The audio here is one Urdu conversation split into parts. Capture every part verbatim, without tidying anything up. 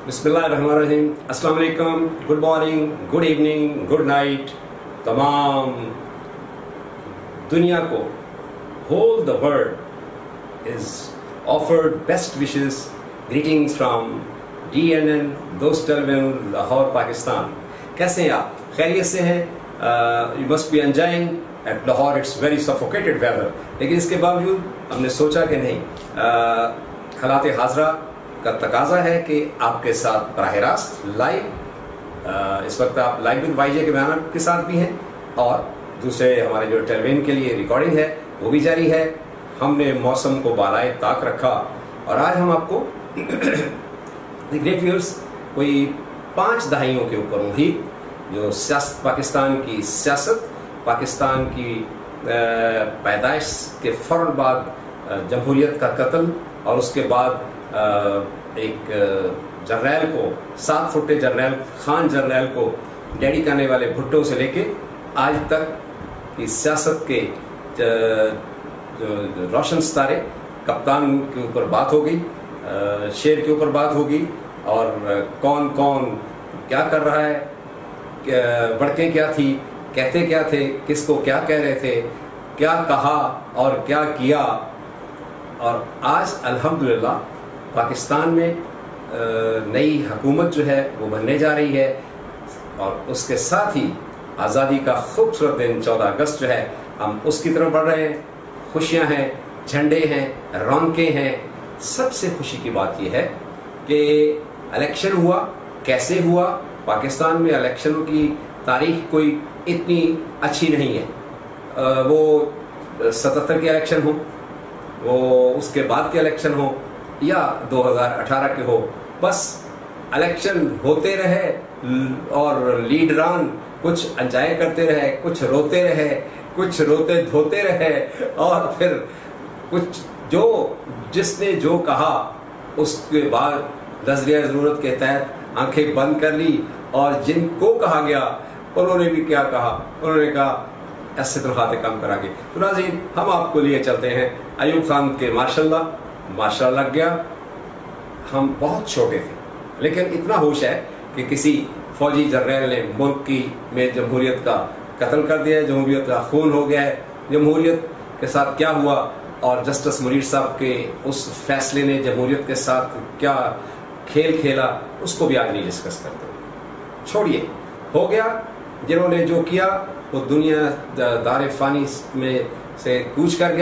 बिस्मिल्लाहिर्रहमानिर्रहीम। अस्सलाम वालेकुम, good morning, good evening, good night. तमाम दुनिया को, whole the world is offered best wishes, greetings from D N N दोस्त टेलीविजन लाहौर पाकिस्तान। कैसे हैं आप? खैरियत से हैं? You must be enjoying at Lahore. It's very suffocated weather, लेकिन इसके बावजूद हमने सोचा कि नहीं, uh, हालात हाजरा का तकाजा है कि आपके साथ बराह रास्त लाइव, इस वक्त आप लाइव विद वाईजे के बयान के साथ भी हैं और दूसरे हमारे जो टेलीविजन के लिए रिकॉर्डिंग है वो भी जारी है। हमने मौसम को बालाए ताक रखा और आज हम आपको ग्रेट व्यूअर्स कोई पाँच दहाइयों के ऊपर मुहित जो सियासत, पाकिस्तान की सियासत, पाकिस्तान की पैदाइश के फौरन बाद जमहूरियत का कत्ल और उसके बाद एक जर्नैल को, सात फुटे जर्नैल खान जर्नैल को डैडी करने वाले भुट्टो से लेके आज तक की सियासत के जो रोशन सितारे, कप्तान के ऊपर बात होगी, शेर के ऊपर बात होगी और कौन कौन क्या कर रहा है, बढ़के क्या थी, कहते क्या थे, किसको क्या कह रहे थे, क्या कहा और क्या किया। और आज अल्हम्दुलिल्लाह पाकिस्तान में नई हुकूमत जो है वो बनने जा रही है और उसके साथ ही आज़ादी का खूबसूरत दिन चौदह अगस्त जो है हम उसकी तरफ बढ़ रहे हैं। खुशियां हैं, झंडे हैं, रौनकें हैं। सबसे खुशी की बात यह है कि इलेक्शन हुआ, कैसे हुआ। पाकिस्तान में इलेक्शनों की तारीख कोई इतनी अच्छी नहीं है। वो सतहत्तर के इलेक्शन हो, वो उसके बाद के इलेक्शन हो या दो हज़ार अठारह के हो, बस इलेक्शन होते रहे और लीडरान कुछ अंजाए करते रहे, कुछ रोते रहे, कुछ रोते धोते रहे और फिर कुछ जो जिसने जो कहा उसके बाद नजरिया ज़रूरत के तहत आंखें बंद कर ली और जिनको कहा गया उन्होंने भी क्या कहा, उन्होंने कहा ऐसे तनख्वाहें कम करा के। तो नाज़रीन, हम आपको लिए चलते हैं अयूब खान के माशाल्लाह माशाल्लाह लग गया। हम बहुत छोटे थे लेकिन इतना होश है कि किसी फौजी जर्नैल ने मुल्क की में जमहूरियत का कत्ल कर दिया है, जमहूरियत का खून हो गया है। जमहूरियत के साथ क्या हुआ और जस्टिस मुनीर साहब के उस फैसले ने जमहूरियत के साथ क्या खेल खेला, उसको भी आज नहीं डिस्कस करते। छोड़िए, हो गया। जिन्होंने जो किया वो दुनिया दार फानी में से कूच कर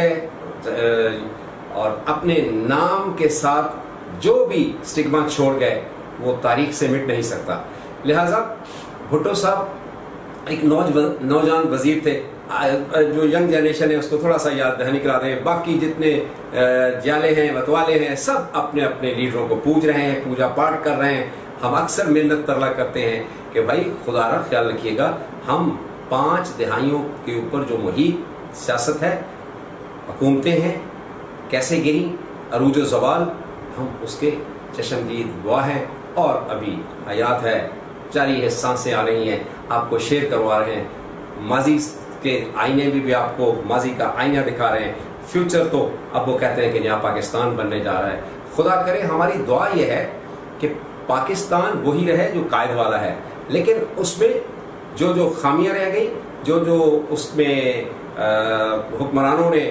गए और अपने नाम के साथ जो भी स्टिग्मा छोड़ गए वो तारीख से मिट नहीं सकता। लिहाजा भुट्टो साहब एक नौजवान वजीर थे। जो यंग जनरेशन है उसको थोड़ा सा याद दहानी करा दें। बाकी जितने जाले हैं, मतवाले हैं, सब अपने अपने लीडरों को पूज रहे हैं, पूजा पाठ कर रहे हैं। हम अक्सर मिन्नत तरला करते हैं कि भाई खुदा रख ख्याल रखिएगा, हम पाँच दहाइयों के ऊपर जो मुहित सियासत है, हुकूमतें हैं, कैसे गिरी, अरूज ज़वाल, हम उसके चश्मदीद गवाह हैं और अभी हयात है, जारी है, सांसें आ रही हैं, आपको शेयर करवा रहे हैं। माजी के आईने भी, भी आपको माजी का आईना दिखा रहे हैं। फ्यूचर तो अब वो कहते हैं कि नया पाकिस्तान बनने जा रहा है। खुदा करे, हमारी दुआ यह है कि पाकिस्तान वही रहे जो कायद वाला है, लेकिन उसमें जो जो खामियां रह गई, जो जो उसमें हुक्मरानों ने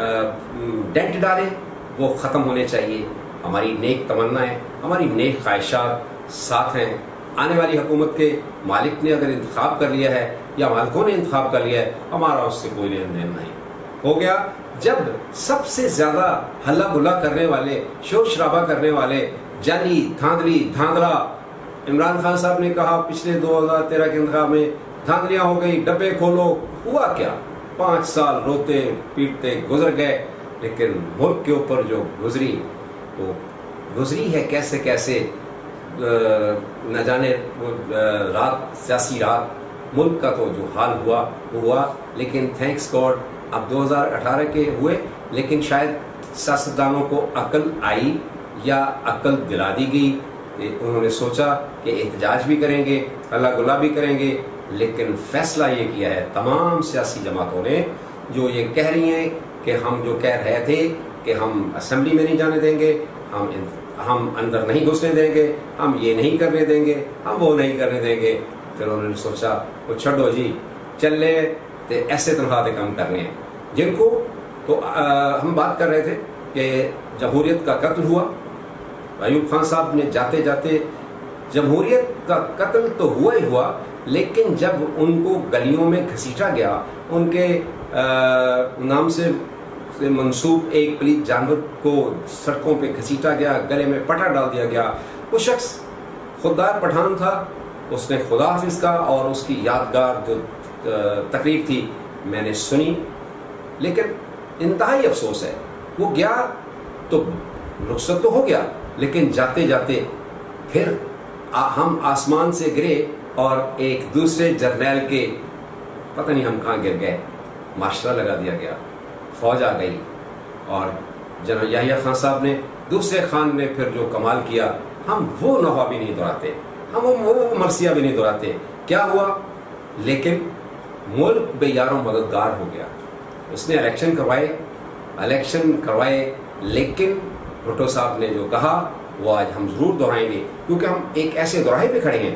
डेंट डाले, वो ख़त्म होने चाहिए। हमारी नेक तमन्नाएं, हमारी नेक ख्वाहिशात साथ हैं। आने वाली हुकूमत के मालिक ने अगर इंतखाब कर लिया है या मालिकों ने इंतखाब कर लिया है, हमारा उससे कोई लेन देन नहीं। हो गया। जब सबसे ज़्यादा हल्ला गुल्ला करने वाले, शोर शराबा करने वाले, जाली धांधली धांधला, इमरान खान साहब ने कहा पिछले दो हज़ार तेरह के इंतखाब में धांधलियाँ हो गई, डब्बे खोलो, हुआ क्या? पाँच साल रोते पीटते गुजर गए, लेकिन मुल्क के ऊपर जो गुजरी वो गुजरी है कैसे कैसे न जाने। रात, सियासी रात, मुल्क का तो जो हाल हुआ वो हुआ। लेकिन थैंक्स गॉड अब दो हज़ार अठारह के हुए, लेकिन शायद सियासतदानों को अकल आई या अकल दिला दी गई। उन्होंने सोचा कि एहतजाज भी करेंगे, अल्लाह गुला भी करेंगे, लेकिन फैसला ये किया है तमाम सियासी जमातों ने, जो ये कह रही हैं कि हम जो कह रहे थे कि हम असेंबली में नहीं जाने देंगे, हम ہم اندر نہیں گھسنے دیں گے، ہم یہ نہیں کرنے دیں گے، ہم وہ نہیں کرنے دیں گے۔ پھر انہوں نے سوچا وہ چھڑو جی چل لے تے ایسے تنخواہ دے کام کرنے ہیں جن کو تو ہم بات کر رہے تھے کہ جمہوریت کا قتل ہوا، ایوب خان صاحب نے جاتے جاتے جمہوریت کا قتل تو ہوا ہی ہوا، لیکن جب ان کو گلیوں میں گھسیٹا گیا، ان کے نام سے منسوب ایک پلیت جانور کو سڑکوں پہ گھسیٹا گیا، گلے میں پٹا ڈال دیا گیا، وہ شخص خوددار پٹھان تھا، اس نے خدا حافظ کا اور اس کی یادگار جو تقریب تھی میں نے سنی، لیکن انتہائی افسوس ہے وہ گیا تو رخصت تو ہو گیا، لیکن جاتے جاتے پھر ہم آسمان سے گرے اور ایک دوسرے جرنیل کے پتہ نہیں ہم کہاں گر گئے، معاشرہ لگا دیا گیا، فوج آ گئی، اور جنرل یحییٰ خان صاحب نے دوسرے خان نے پھر جو کمال کیا، ہم وہ نوحہ بھی نہیں دہراتے، ہم وہ مرثیہ بھی نہیں دہراتے، کیا ہوا؟ لیکن ملک بے یار و مددگار ہو گیا، اس نے الیکشن کروائے الیکشن کروائے لیکن بھٹو صاحب نے جو کہا وہ آج ہم ضرور دہرائیں گے، کیونکہ ہم ایک ایسے دوراہے پہ کھڑے ہیں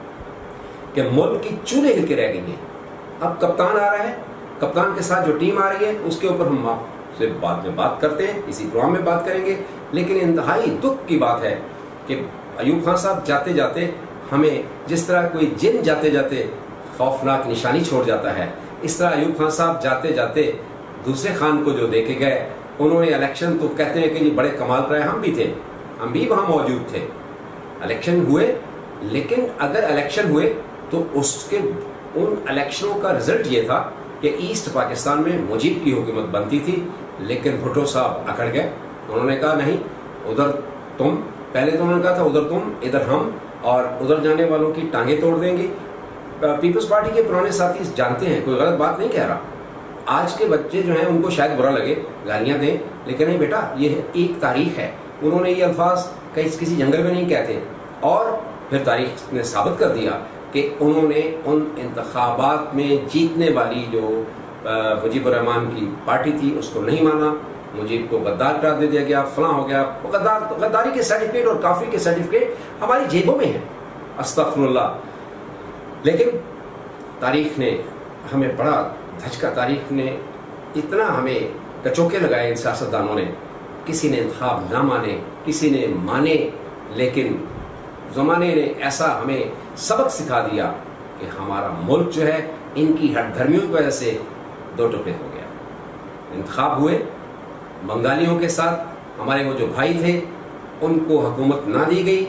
کہ ملک کی چولے ہل کے رہ گئی ہیں۔ اب کپتان آ رہا ہے، کپتان کے ساتھ جو ٹیم آ رہی ہے اس کے اوپر ہم آپ سے بعد میں بات کرتے ہیں، اسی پروگرام میں بات کریں گے، لیکن انتہائی دکھ کی بات ہے کہ ایوب خان صاحب جاتے جاتے ہمیں جس طرح کوئی جن جاتے جاتے خوفناک نشانی چھوڑ جاتا ہے، اس طرح ایوب خان صاحب جاتے جاتے دوسرے خان کو جو دے کے گئے، انہوں نے الیکشن تو کہتے ہیں کہ یہ بڑے کمال کرائے، ہم بھی تھے، ہم بھی وہاں موجود تھے، الیکشن ہوئے، لیکن اگر الیکشن ہوئے تو اس کے ان الیکشنوں کا رزلٹ یہ تھا کہ ایسٹ پاکستان میں مجیب کی حکومت بنتی تھی، لیکن بھٹو صاحب اکڑ گئے، انہوں نے کہا نہیں، ادھر تم، پہلے تو انہوں نے کہا تھا ادھر تم ادھر ہم، اور ادھر جانے والوں کی ٹانگیں توڑ دیں گے۔ پیپلز پارٹی کے پرانے ساتھی جانتے ہیں، کوئی غلط بات نہیں کہہ رہا، آج کے بچے جو ہیں ان کو شاید برا لگے، گالیاں دیں، لیکن نہیں بیٹا، یہ ایک تاریخ ہے، انہوں نے یہ الفاظ کسی جنگل میں نہیں کہتے، اور پھر تاریخ نے ثابت کر دیا کہ انہوں نے ان انتخابات میں جیتنے والی جو مجیب الرحمان کی پارٹی تھی اس کو نہیں مانا، مجیب کو غدار قرار دے دیا گیا، فلاں ہو گیا، غدار غداری کے سرٹیفکیٹ اور کافری کے سرٹیفکیٹ ہماری جیبوں میں ہیں، استغفر اللہ۔ لیکن تاریخ نے ہمیں بڑا دھچکا، تاریخ نے اتنا ہمیں کچوکے لگائے ان سیاستدانوں نے، کسی نے انتخاب نہ مانے، کسی نے مانے، لیکن زمانے نے ایسا ہمیں سبق سکھا دیا کہ ہمارا ملک جو ہے ان کی ہٹ دھرمیوں کی وجہ سے دو ٹکڑے ہو گیا۔ انتخاب ہوئے، بنگالیوں کے ساتھ ہمارے وہ جو بھائی تھے ان کو حکومت نہ دی گئی،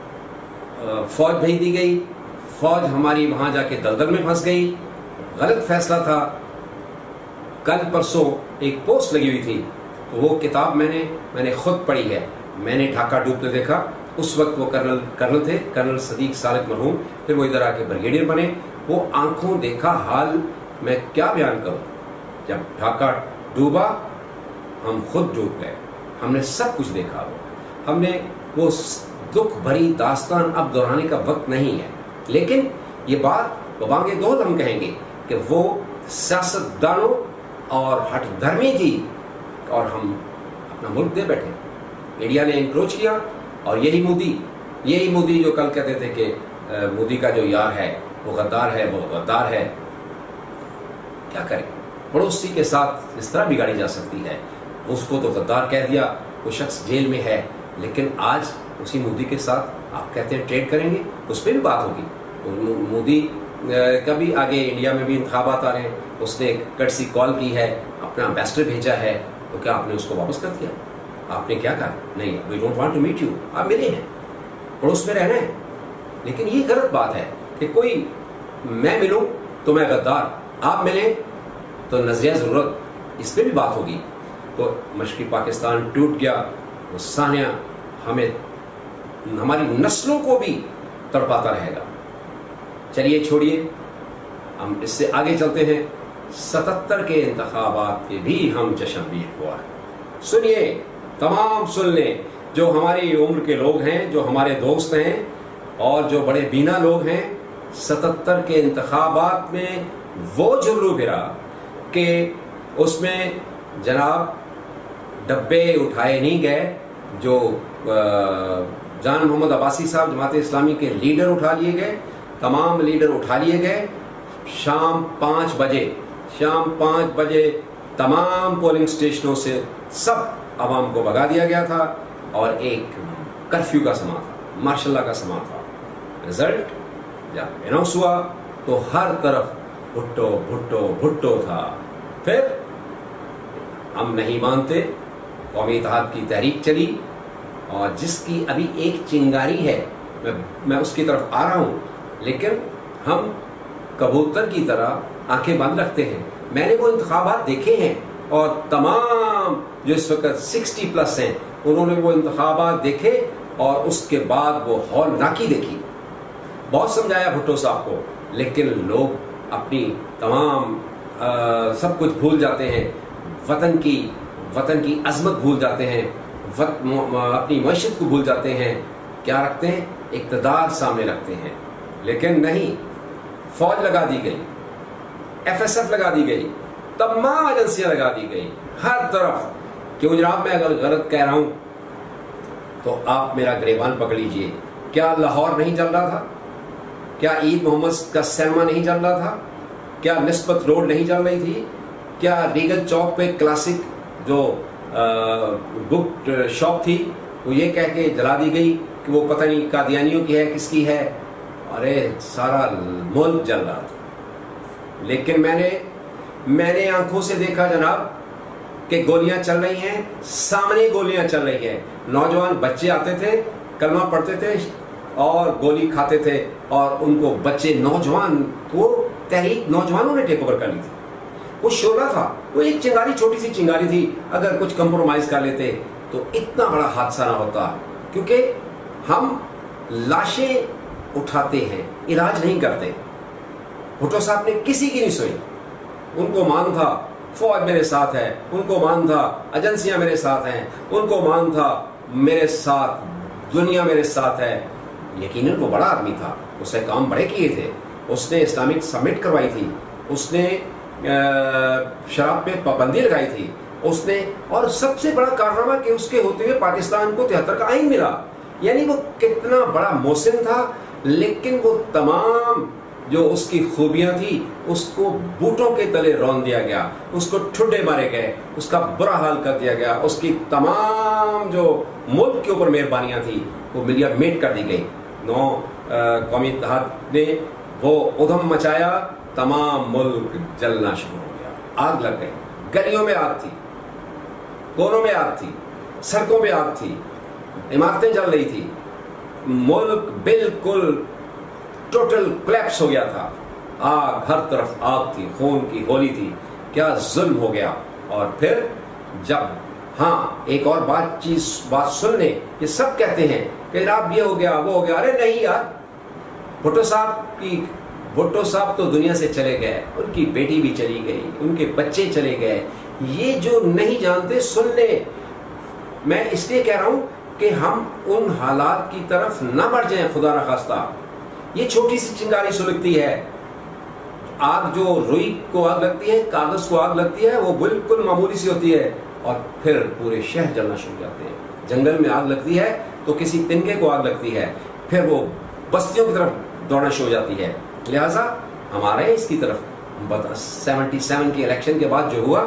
فوج بھیج دی گئی، فوج ہماری وہاں جا کے دلدل میں پھنس گئی، غلط فیصلہ تھا۔ کل پرسوں ایک پوسٹ لگی ہوئی تھی، وہ کتاب میں نے میں نے خود پڑھی ہے، میں نے ڈھاکہ ڈوبتے دیکھا، اس وقت وہ کرنل کرنل تھے، کرنل صدیق صالح مرحوم، پھر وہ ادھر آ کے بریگیڈیئر بنے، وہ آنکھوں دیکھا حال میں کیا بیان کروں، جب ڈھاکہ ڈوبا ہم خود ڈوب گئے، ہم نے سب کچھ دیکھا، وہ ہم نے وہ دکھ بھری داستان اب دہرانے کا وقت نہیں ہے، لیکن یہ بات ببانگے دول ہم کہیں گے کہ وہ سیاستدانوں اور ہٹ دھرمی تھی، اور ہم اپنا ملک دے بیٹھے، میڈیا نے انکروچ کیا، اور یہی مودی یہی مودی جو کل کہتے تھے کہ مودی کا جو یار ہے وہ غدار ہے، وہ غدار ہے، کیا کریں، پڑوسی کے ساتھ اس طرح بگاڑی جا سکتی ہے، اس کو تو غدار کہہ دیا، وہ شخص جیل میں ہے، لیکن آج اسی مودی کے ساتھ آپ کہتے ہیں ٹریڈ کریں گے، اس پہ بھی بات ہوگی۔ مودی کا بھی آگے انڈیا میں بھی انتخابات آ رہے ہیں، اس نے ایک کٹسی کال کی ہے، اپنا امبیسڈر بھیجا ہے، تو کیا آپ نے اس کو واپس کر دیا؟ آپ نے کیا کہا؟ نہیں، we don't want to meet you, آپ ملے ہیں، پڑوس میں رہنا ہے، لیکن یہ غلط بات ہے کہ کوئی میں ملوں تو میں غدار، آپ ملیں تو نظریہ ضرورت، اس پہ بھی بات ہوگی۔ تو مشرقی پاکستان ٹوٹ گیا، وہ سانحہ ہمیں ہماری نسلوں کو بھی تڑپاتا رہے گا۔ چلیے چھوڑیے، ہم اس سے آگے چلتے ہیں، ستتر کے انتخابات کے بھی ہم جشن بھی ہوا ہے، سنیے، تمام سن لیں، جو ہماری عمر کے لوگ ہیں، جو ہمارے دوست ہیں اور جو بڑے بینا لوگ ہیں، ستتر کے انتخابات میں وہ جھرو گرا کہ اس میں جناب ڈبے اٹھائے نہیں گئے، جو جان محمد عباسی صاحب جماعت اسلامی کے لیڈر اٹھا لیے گئے، تمام لیڈر اٹھا لیے گئے. شام پانچ بجے شام پانچ بجے تمام پولنگ اسٹیشنوں سے سب عوام کو بھگا دیا گیا تھا، اور ایک کرفیو کا سما تھا، ماشاء اللہ کا سما تھا. رزلٹ جب اناؤنس ہوا تو ہر طرف بھٹو بھٹو بھٹو تھا. پھر ہم نہیں مانتے، قومی اتحاد کی تحریک چلی، اور جس کی ابھی ایک چنگاری ہے، میں میں اس کی طرف آ رہا ہوں، لیکن ہم کبوتر کی طرح آنکھیں بند رکھتے ہیں. میں نے وہ انتخابات دیکھے ہیں، اور تمام جو اس وقت سکسٹی پلس ہیں انہوں نے وہ انتخابات دیکھے، اور اس کے بعد وہ ہال ناکی دیکھی. بہت سمجھایا بھٹو صاحب کو، لیکن لوگ اپنی تمام آ, سب کچھ بھول جاتے ہیں، وطن کی وطن کی عظمت بھول جاتے ہیں، اپنی معیشت کو بھول جاتے ہیں. کیا رکھتے ہیں؟ اقتدار سامنے رکھتے ہیں. لیکن نہیں، فوج لگا دی گئی، ایف ایس ایف لگا دی گئی، تمام ایجنسیاں لگا دی گئی ہر طرف. کیوں جناب میں اگر غلط کہہ رہا ہوں تو آپ میرا گریبان پکڑ لیجئے. کیا لاہور نہیں چل رہا تھا؟ کیا عید محمد کا سینما نہیں چل رہا تھا؟ کیا نسبت روڈ نہیں چل رہی تھی؟ کیا ریگل چوک پہ کلاسک جو بک شاپ تھی وہ یہ کہہ کے جلا دی گئی کہ وہ پتہ نہیں قادیانیوں کی ہے کس کی ہے؟ ارے سارا ملک جل رہا تھا. لیکن میں نے میں نے آنکھوں سے دیکھا جناب کہ گولیاں چل رہی ہیں، سامنے گولیاں چل رہی ہیں. نوجوان بچے آتے تھے، کلمہ پڑھتے تھے اور گولی کھاتے تھے، اور ان کو بچے نوجوان وہ تحریک نوجوانوں نے ٹیک اوور کر لی تھی. وہ شعلہ تھا، وہ ایک چنگاری، چھوٹی سی چنگاری تھی. اگر کچھ کمپرومائز کر لیتے تو اتنا بڑا حادثہ نہ ہوتا. کیونکہ ہم لاشیں اٹھاتے ہیں، علاج نہیں کرتے. بھٹو صاحب نے کسی کی نہیں سوئی. ان کو مان تھا فوج میرے ساتھ ہے، ان کو مان تھا ایجنسیاں میرے ساتھ ہیں، ان کو مان تھا میرے ساتھ دنیا میرے ساتھ ہے. یقیناً وہ بڑا آدمی تھا، اس نے کام بڑے کیے تھے. اس نے اسلامک سمٹ کروائی تھی، اس نے شراب پہ پابندی لگائی تھی، اس نے، اور سب سے بڑا کارنامہ کہ اس کے ہوتے ہوئے پاکستان کو تہتر کا آئین ملا. یعنی وہ کتنا بڑا محسن تھا. لیکن وہ تمام جو اس کی خوبیاں تھی اس کو بوٹوں کے تلے رون دیا گیا، اس کو ٹھڈے مارے گئے، اس کا برا حال کر دیا گیا. اس کی تمام جو ملک کے اوپر مہربانیاں تھیں وہ ملیا میٹ کر دی گئی. نو قومی اتحاد نے وہ ادھم مچایا، تمام ملک جلنا شروع ہو گیا. آگ لگ گئی، گلیوں میں آگ تھی، کونوں میں آگ تھی، سڑکوں میں آگ تھی، عمارتیں جل رہی تھی. ملک بالکل ٹوٹل کلیپس ہو گیا تھا. آگ ہر طرف آگ تھی، خون کی ہولی تھی. کیا ظلم ہو گیا. اور پھر جب ہاں ایک اور بات چیز بات سن لیں، یہ سب کہتے ہیں کہ جناب یہ ہو گیا وہ ہو گیا. ارے نہیں یار، بھٹو صاحب کی بھٹو صاحب تو دنیا سے چلے گئے، ان کی بیٹی بھی چلی گئی، ان کے بچے چلے گئے. یہ جو نہیں جانتے سن لیں. میں اس لیے کہہ رہا ہوں کہ ہم ان حالات کی طرف نہ بڑھ جائیں خدا نخواستہ. یہ چھوٹی سی چنگاری سلگتی ہے. آگ جو روئی کو آگ لگتی ہے، کاغذ کو آگ لگتی ہے، وہ بالکل معمولی سی ہوتی ہے، اور پھر پورے شہر جلنا شروع ہو جاتے ہیں. جنگل میں آگ لگتی ہے تو کسی تنکے کو آگ لگتی ہے، پھر وہ بستیوں کی طرف دوڑنا شروع ہو جاتی ہے. لہٰذا ہمارے اس کی طرف سیونٹی سیون کی الیکشن کے بعد جو ہوا،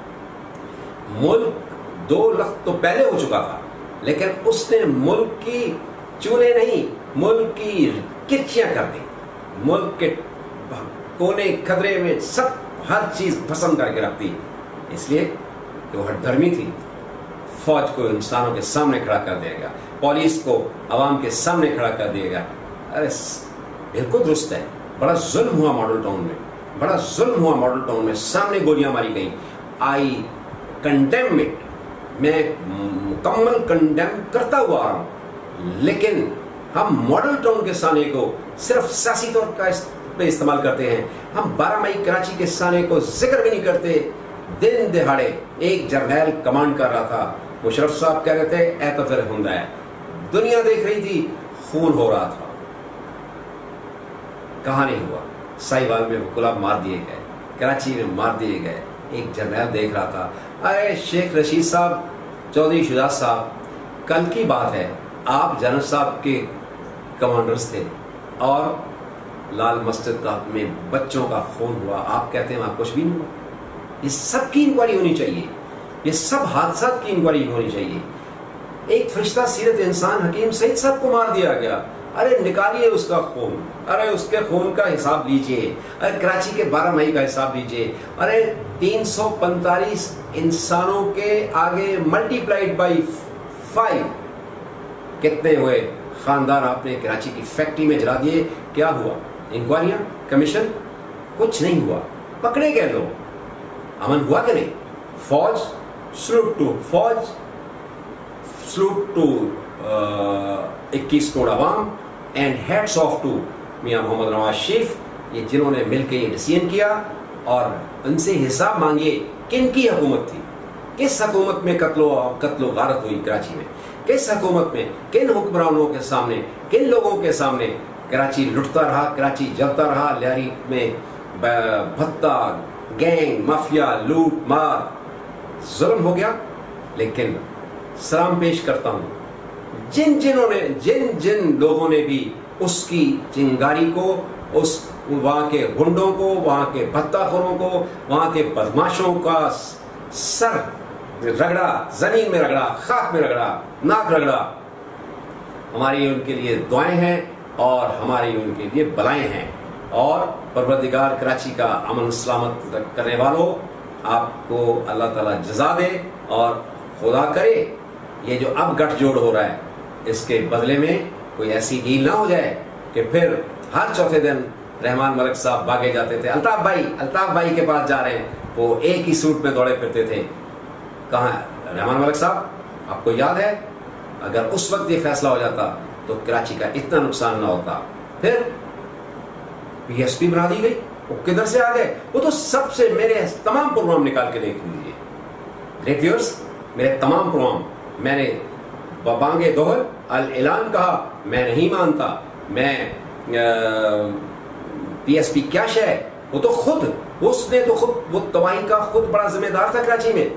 ملک دو لخت تو پہلے ہو چکا تھا، لیکن اس نے ملک کی چونے نہیں، ملک کی کرچیاں کر دی. ملک کے کونے خطرے میں سب ہر چیز پسند کر کے رکھتی، اس لیے کہ وہ ہٹ دھرمی تھی. فوج کو انسانوں کے سامنے کھڑا کر دیا گیا، پولیس کو عوام کے سامنے کھڑا کر دیا گیا. ارے بالکل درست ہے. بڑا ظلم ہوا ماڈل ٹاؤن میں، بڑا ظلم ہوا ماڈل ٹاؤن میں. سامنے گولیاں ماری گئیں. آئی کنڈیم اٹ، میں مکمل کنڈیم کرتا ہوا آ رہا ہوں. لیکن ہم ماڈل ٹاؤن کے سانے کو صرف سیاسی طور کا پہ استعمال کرتے ہیں. ہم بارہ مئی کراچی کے سانے کو ذکر بھی نہیں کرتے. دن دہاڑے ایک جرنیل کمانڈ کر رہا تھا، مشرف صاحب کہہ رہے تھے اے تو پھر ہندا ہے. دنیا دیکھ رہی تھی، خون ہو رہا تھا. کہاں نہیں ہوا. ساہیوال میں گلاب مار دیے گئے، کراچی میں مار دیے گئے. ایک جرنیل دیکھ رہا تھا. ارے شیخ رشید صاحب، چودھری شجاع صاحب کل کی بات ہے، آپ جنرل صاحب کے کمانڈرز تھے اور لال مسجد کا میں بچوں کا خون ہوا، آپ کہتے ہیں وہاں کچھ بھی نہیں ہوا۔ یہ سب کی انکوائری ہونی چاہیے، یہ سب حادثات کی انکوائری ہونی چاہیے۔ ایک فرشتہ سیرت انسان حکیم سعید صاحب کو مار دیا گیا، ارے نکالیے اس کا خون، ارے اس کے خون کا حساب لیجئے، ارے کراچی کے بارہ مئی کا حساب لیجئے، ارے تین سو پینتالیس انسانوں کے آگے ملٹی پلائڈ بائی فائیو کتنے ہوئے خاندان آپ نے کراچی کی فیکٹری میں جلا دیے۔ کیا ہوا؟ انکوائریاں، کمیشن، کچھ نہیں ہوا، پکڑے گئے لوگ۔ امن ہوا کہ نہیں؟ فوج سلوٹ ٹو فوج سلوٹ ٹو اکیس کروڑ عوام اینڈ ہیڈس آف ٹو میاں محمد نواز شریف، یہ جنہوں نے مل کے یہ ڈیسیژن کیا، اور ان سے حساب مانگیے کن کی حکومت تھی، کس حکومت میں قتل و قتل و غارت ہوئی کراچی میں، کس حکومت میں کن حکمرانوں کے سامنے، کن لوگوں کے سامنے کراچی لٹتا رہا، کراچی جلتا رہا، لہری میں بھتہ، گینگ، مافیا، لوٹ مار، ظلم ہو گیا۔ لیکن سلام پیش کرتا ہوں جن جنہوں نے جن جن لوگوں نے بھی اس کی چنگاری کو، اس وہاں کے گنڈوں کو، وہاں کے بھتہ خوروں کو، وہاں کے بدماشوں کا سر رگڑا، زمین میں رگڑا، خاک میں رگڑا، ناک رگڑا، ہماری ان کے لیے دعائیں ہیں اور ہماری ان کے لیے بلائیں ہیں۔ اور پروردگار کراچی کا امن سلامت کرنے والوں، آپ کو اللہ تعالیٰ جزا دے، اور خدا کرے یہ جو اب گٹھ جوڑ ہو رہا ہے اس کے بدلے میں کوئی ایسی ڈیل نہ ہو جائے کہ پھر ہر چوتھے دن رحمان ملک صاحب بھاگے جاتے تھے، الطاف بھائی الطاف بھائی کے پاس جا رہے ہیں، وہ ایک ہی سوٹ میں دوڑے پھرتے تھے۔ کہاں ہے رحمان ملک صاحب؟ آپ کو یاد ہے اگر اس وقت یہ فیصلہ ہو جاتا تو کراچی کا اتنا نقصان نہ ہوتا۔ پھر پی ایس پی بنا دی گئی، وہ کدھر سے آ گئے؟ وہ تو سب سے میرے تمام پروگرام نکال کے دیکھ لیجیے گریٹ ویورز، میرے تمام پروگرام میں نے بانگے دوہر الاعلان کہا، میں نہیں مانتا، میں پی ایس پی کیا شے ہے، وہ تو خود اس نے تو خود وہ تباہی کا خود بڑا ذمہ دار تھا کراچی میں۔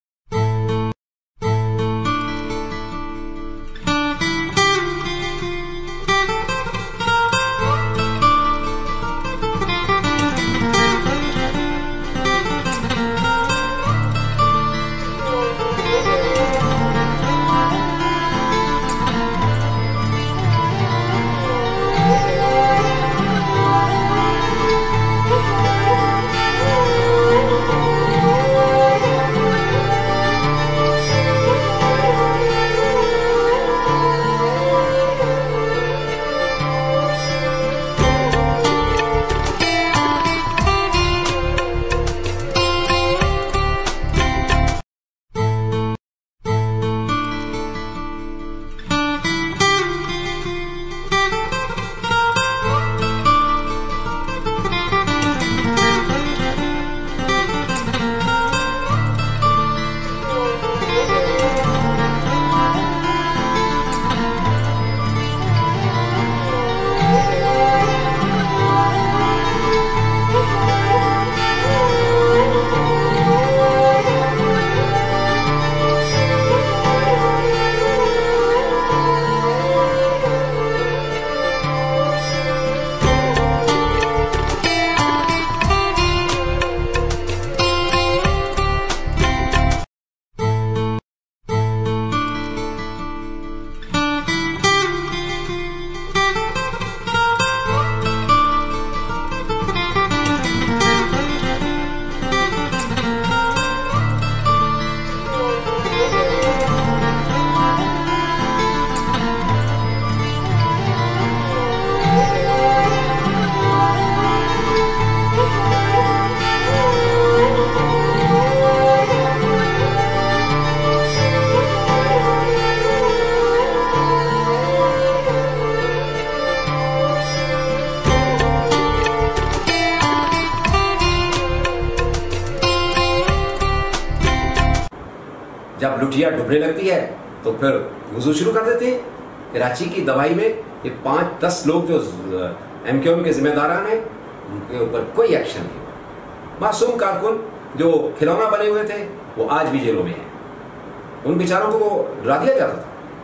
جب لٹیا ڈوبنے لگتی ہے تو پھر وضو شروع کر دیتے ہیں۔ کراچی کی دوائی میں یہ پانچ دس لوگ جو ایم کیو ایم کے ذمہ داران ہیں ان کے اوپر کوئی ایکشن نہیں ہوا۔ معصوم کارکن جو کھلونا بنے ہوئے تھے وہ آج بھی جیلوں میں ہیں، ان بیچاروں کو ڈرا دیا جاتا تھا،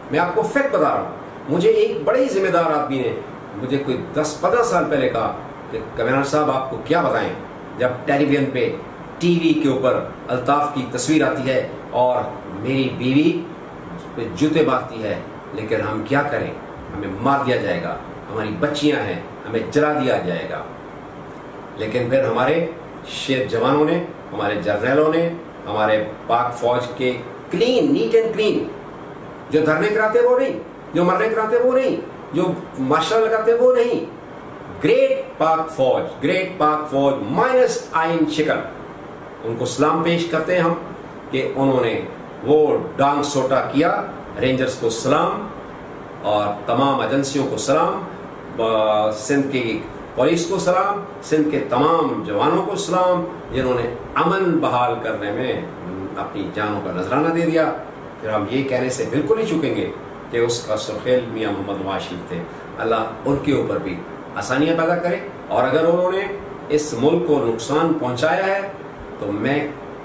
میں آپ کو فیکٹ بتا رہا ہوں. مجھے ایک بڑے ہی ذمہ دار آدمی نے مجھے کوئی دس پندرہ سال پہلے کہا کہ کمینر صاحب آپ کو کیا بتائیں، جب ٹیلی ویژن پہ ٹی وی کے اوپر الطاف کی تصویر آتی ہے اور میری بیوی پہ جوتے مارتی ہے، لیکن ہم کیا کریں، ہمیں مار دیا جائے گا، ہماری بچیاں ہیں، ہمیں جلا دیا جائے گا. لیکن پھر ہمارے شیر جوانوں نے، ہمارے جرنیلوں نے، ہمارے پاک فوج کے کلین نیٹ اینڈ کلین، جو دھرنے کراتے وہ نہیں، جو مرنے کراتے وہ نہیں، جو مارشل لگاتے وہ نہیں، گریٹ پاک فوج، گریٹ پاک فوج مائنس آئین شکل، ان کو سلام پیش کرتے ہیں ہم کہ انہوں نے وہ ڈانگ سوٹا کیا. رینجرز کو سلام اور تمام ایجنسیوں کو سلام، سندھ کی پولیس کو سلام، سندھ کے تمام جوانوں کو سلام جنہوں نے امن بحال کرنے میں اپنی جانوں کا نذرانہ دے دیا. پھر ہم یہ کہنے سے بالکل نہیں چکیں گے کہ اس کا سرخیل میاں محمد نواز شریف تھے. اللہ ان کے اوپر بھی آسانیاں پیدا کرے، اور اگر انہوں نے اس ملک کو نقصان پہنچایا ہے تو میں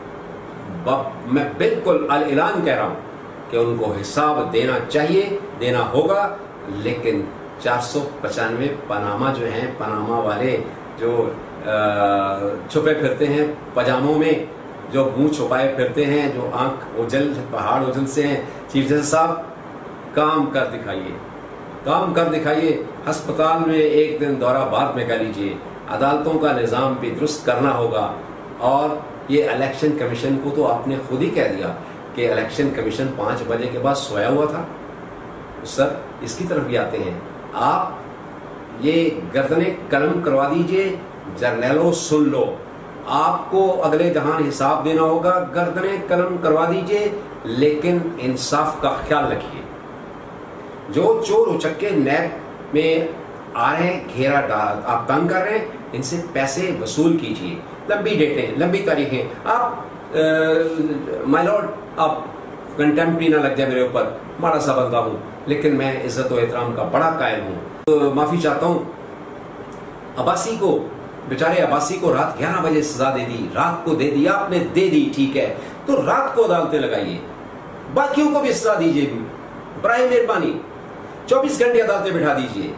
میں بالکل اعلان کہہ رہا ہوں کہ ان کو حساب دینا چاہیے، دینا ہوگا. لیکن چار سو پچانوے پاناما جو ہیں، پاناما والے جو چھپے پھرتے ہیں پجاموں میں، جو منہ چھپائے پھرتے ہیں، جو آنکھ اوجل پہاڑ اوجل سے ہیں، چیف جسٹس صاحب کام کر دکھائیے، کام کر دکھائیے. ہسپتال میں ایک دن دورہ بعد میں کر لیجیے. عدالتوں کا نظام بھی درست کرنا ہوگا. اور یہ الیکشن کمیشن کو تو آپ نے خود ہی کہہ دیا کہ الیکشن کمیشن پانچ بجے کے بعد سویا ہوا تھا. سر اس کی طرف بھی آتے ہیں. آپ یہ گردنیں قلم کروا دیجئے. جرنیلوں سن لو، آپ کو اگلے جہان حساب دینا ہوگا. گردنیں قلم کروا دیجئے، لیکن انصاف کا خیال رکھیے. جو چور اچکے نیب میں آ رہے ہیں، گھیرا ڈال آپ تنگ کر رہے ہیں، ان سے پیسے وصول کیجئے. لمبی ڈیٹیں، لمبی تاریخیں. آپ مائی لارڈ، آپ کنٹمپٹ نہ لگ جائے میرے اوپر، ماڑا سا بندہ ہوں لیکن میں عزت و احترام کا بڑا قائل ہوں. تو معافی چاہتا ہوں. عباسی کو، بیچارے عباسی کو رات گیارہ بجے سزا دے دی، رات کو دے دی آپ نے، دے دی ٹھیک ہے، تو رات کو عدالتیں لگائیے. باقیوں کو بھی سزا دیجیے برائے مہربانی. چوبیس گھنٹے عدالتیں بٹھا دیجیے.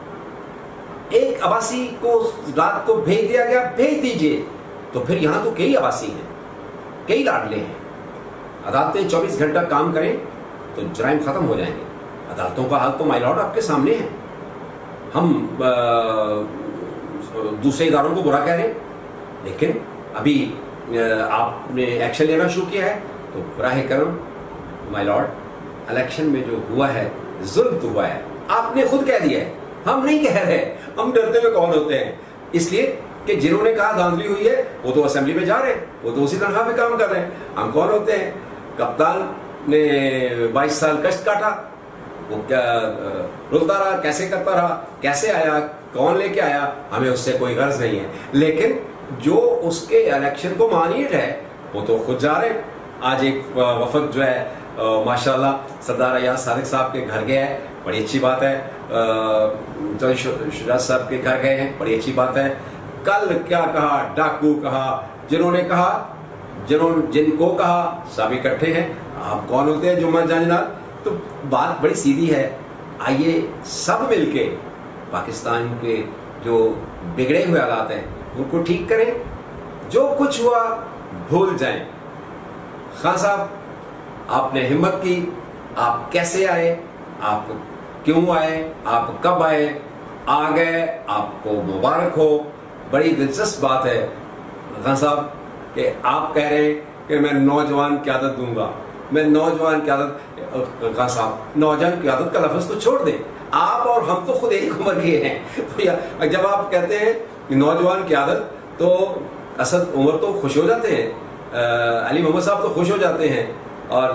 ایک عباسی کو رات کو بھیج دیا گیا، بھیج دیجیے. تو پھر یہاں تو کئی عباسی ہیں، کئی لاڈلے ہیں. عدالتیں چوبیس گھنٹہ کام کریں تو جرائم ختم ہو جائیں گے. عدالتوں کا حال تو مائی لارڈ آپ کے سامنے ہے. ہم دوسرے اداروں کو برا کہہ رہے ہیں، لیکن ابھی آپ نے ایکشن لینا شروع کیا ہے تو براہ کرم مائی لارڈ، الیکشن میں جو ہوا ہے ظلم تو ہوا ہے. آپ نے خود کہہ دیا ہے، ہم نہیں کہہ رہے. ہم ڈرتے ہوئے کون ہوتے ہیں؟ اس لیے کہ جنہوں نے کہا دھاندلی ہوئی ہے وہ تو اسمبلی میں جا رہے ہیں، وہ تو اسی تنخواہ پہ کام کر رہے ہیں. ہم کون ہوتے ہیں؟ کپتان نے بائیس سال کشت کاٹا، وہ کیا رکتا رہا، کیسے کرتا رہا، کیسے آیا، کون لے کے آیا، ہمیں اس سے کوئی غرض نہیں ہے. لیکن جو اس کے الیکشن کو مانیٹ ہے وہ تو خود جا رہے ہیں. آج ایک وفد جو ہے ماشاءاللہ سردار ایاز صادق صاحب کے گھر گیا ہے، بڑی اچھی بات ہے. شجاعت صاحب کے گھر گئے ہیں، بڑی اچھی بات ہے. کل کیا کہا؟ ڈاکو کہا. جنہوں نے کہا، جنہوں جن کو کہا سب اکٹھے ہیں. آپ کون ہوتے ہیں جو مت جاننا؟ تو بات بڑی سیدھی ہے. آئیے سب مل کے پاکستان کے جو بگڑے ہوئے حالات ہیں ان کو ٹھیک کریں. جو کچھ ہوا بھول جائیں. خان صاحب آپ نے ہمت کی، آپ کیسے آئے، آپ کیوں آئے، آپ کب آئے، آ گئے، آپ کو مبارک ہو. بڑی دلچسپ بات ہے خان صاحب کہ آپ کہہ رہے ہیں کہ میں نوجوان قیادت دوں گا. میں نوجوان قیادت، خان صاحب نوجوان قیادت کا لفظ تو چھوڑ دیں. آپ اور ہم تو خود ایک عمر کے ہیں. جب آپ کہتے ہیں نوجوان قیادت تو اسد عمر تو خوش ہو جاتے ہیں، علی محمد صاحب تو خوش ہو جاتے ہیں، اور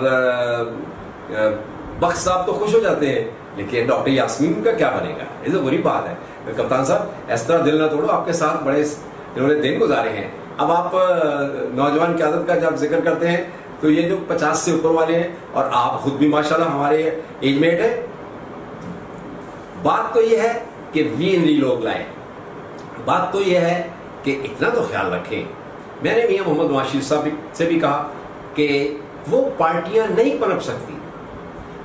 بخش صاحب تو خوش ہو جاتے ہیں. لیکن ڈاکٹر یاسمین کا کیا بنے گا؟ یہ تو بری بات ہے. کپتان صاحب اس طرح دل نہ توڑو، آپ کے ساتھ بڑے انہوں نے دن گزارے ہیں. اب آپ نوجوان قیادت کا جب ذکر کرتے ہیں تو یہ جو پچاس سے اوپر والے ہیں، اور آپ خود بھی ماشاءاللہ ہمارے ایج میٹ ہیں، بات تو یہ ہے کہ وینلی لوگ لائیں. بات تو یہ ہے کہ اتنا تو خیال رکھیں. میں نے میاں محمد نواز شریف صاحب سے بھی کہا کہ وہ پارٹیاں نہیں پنپ سکتی.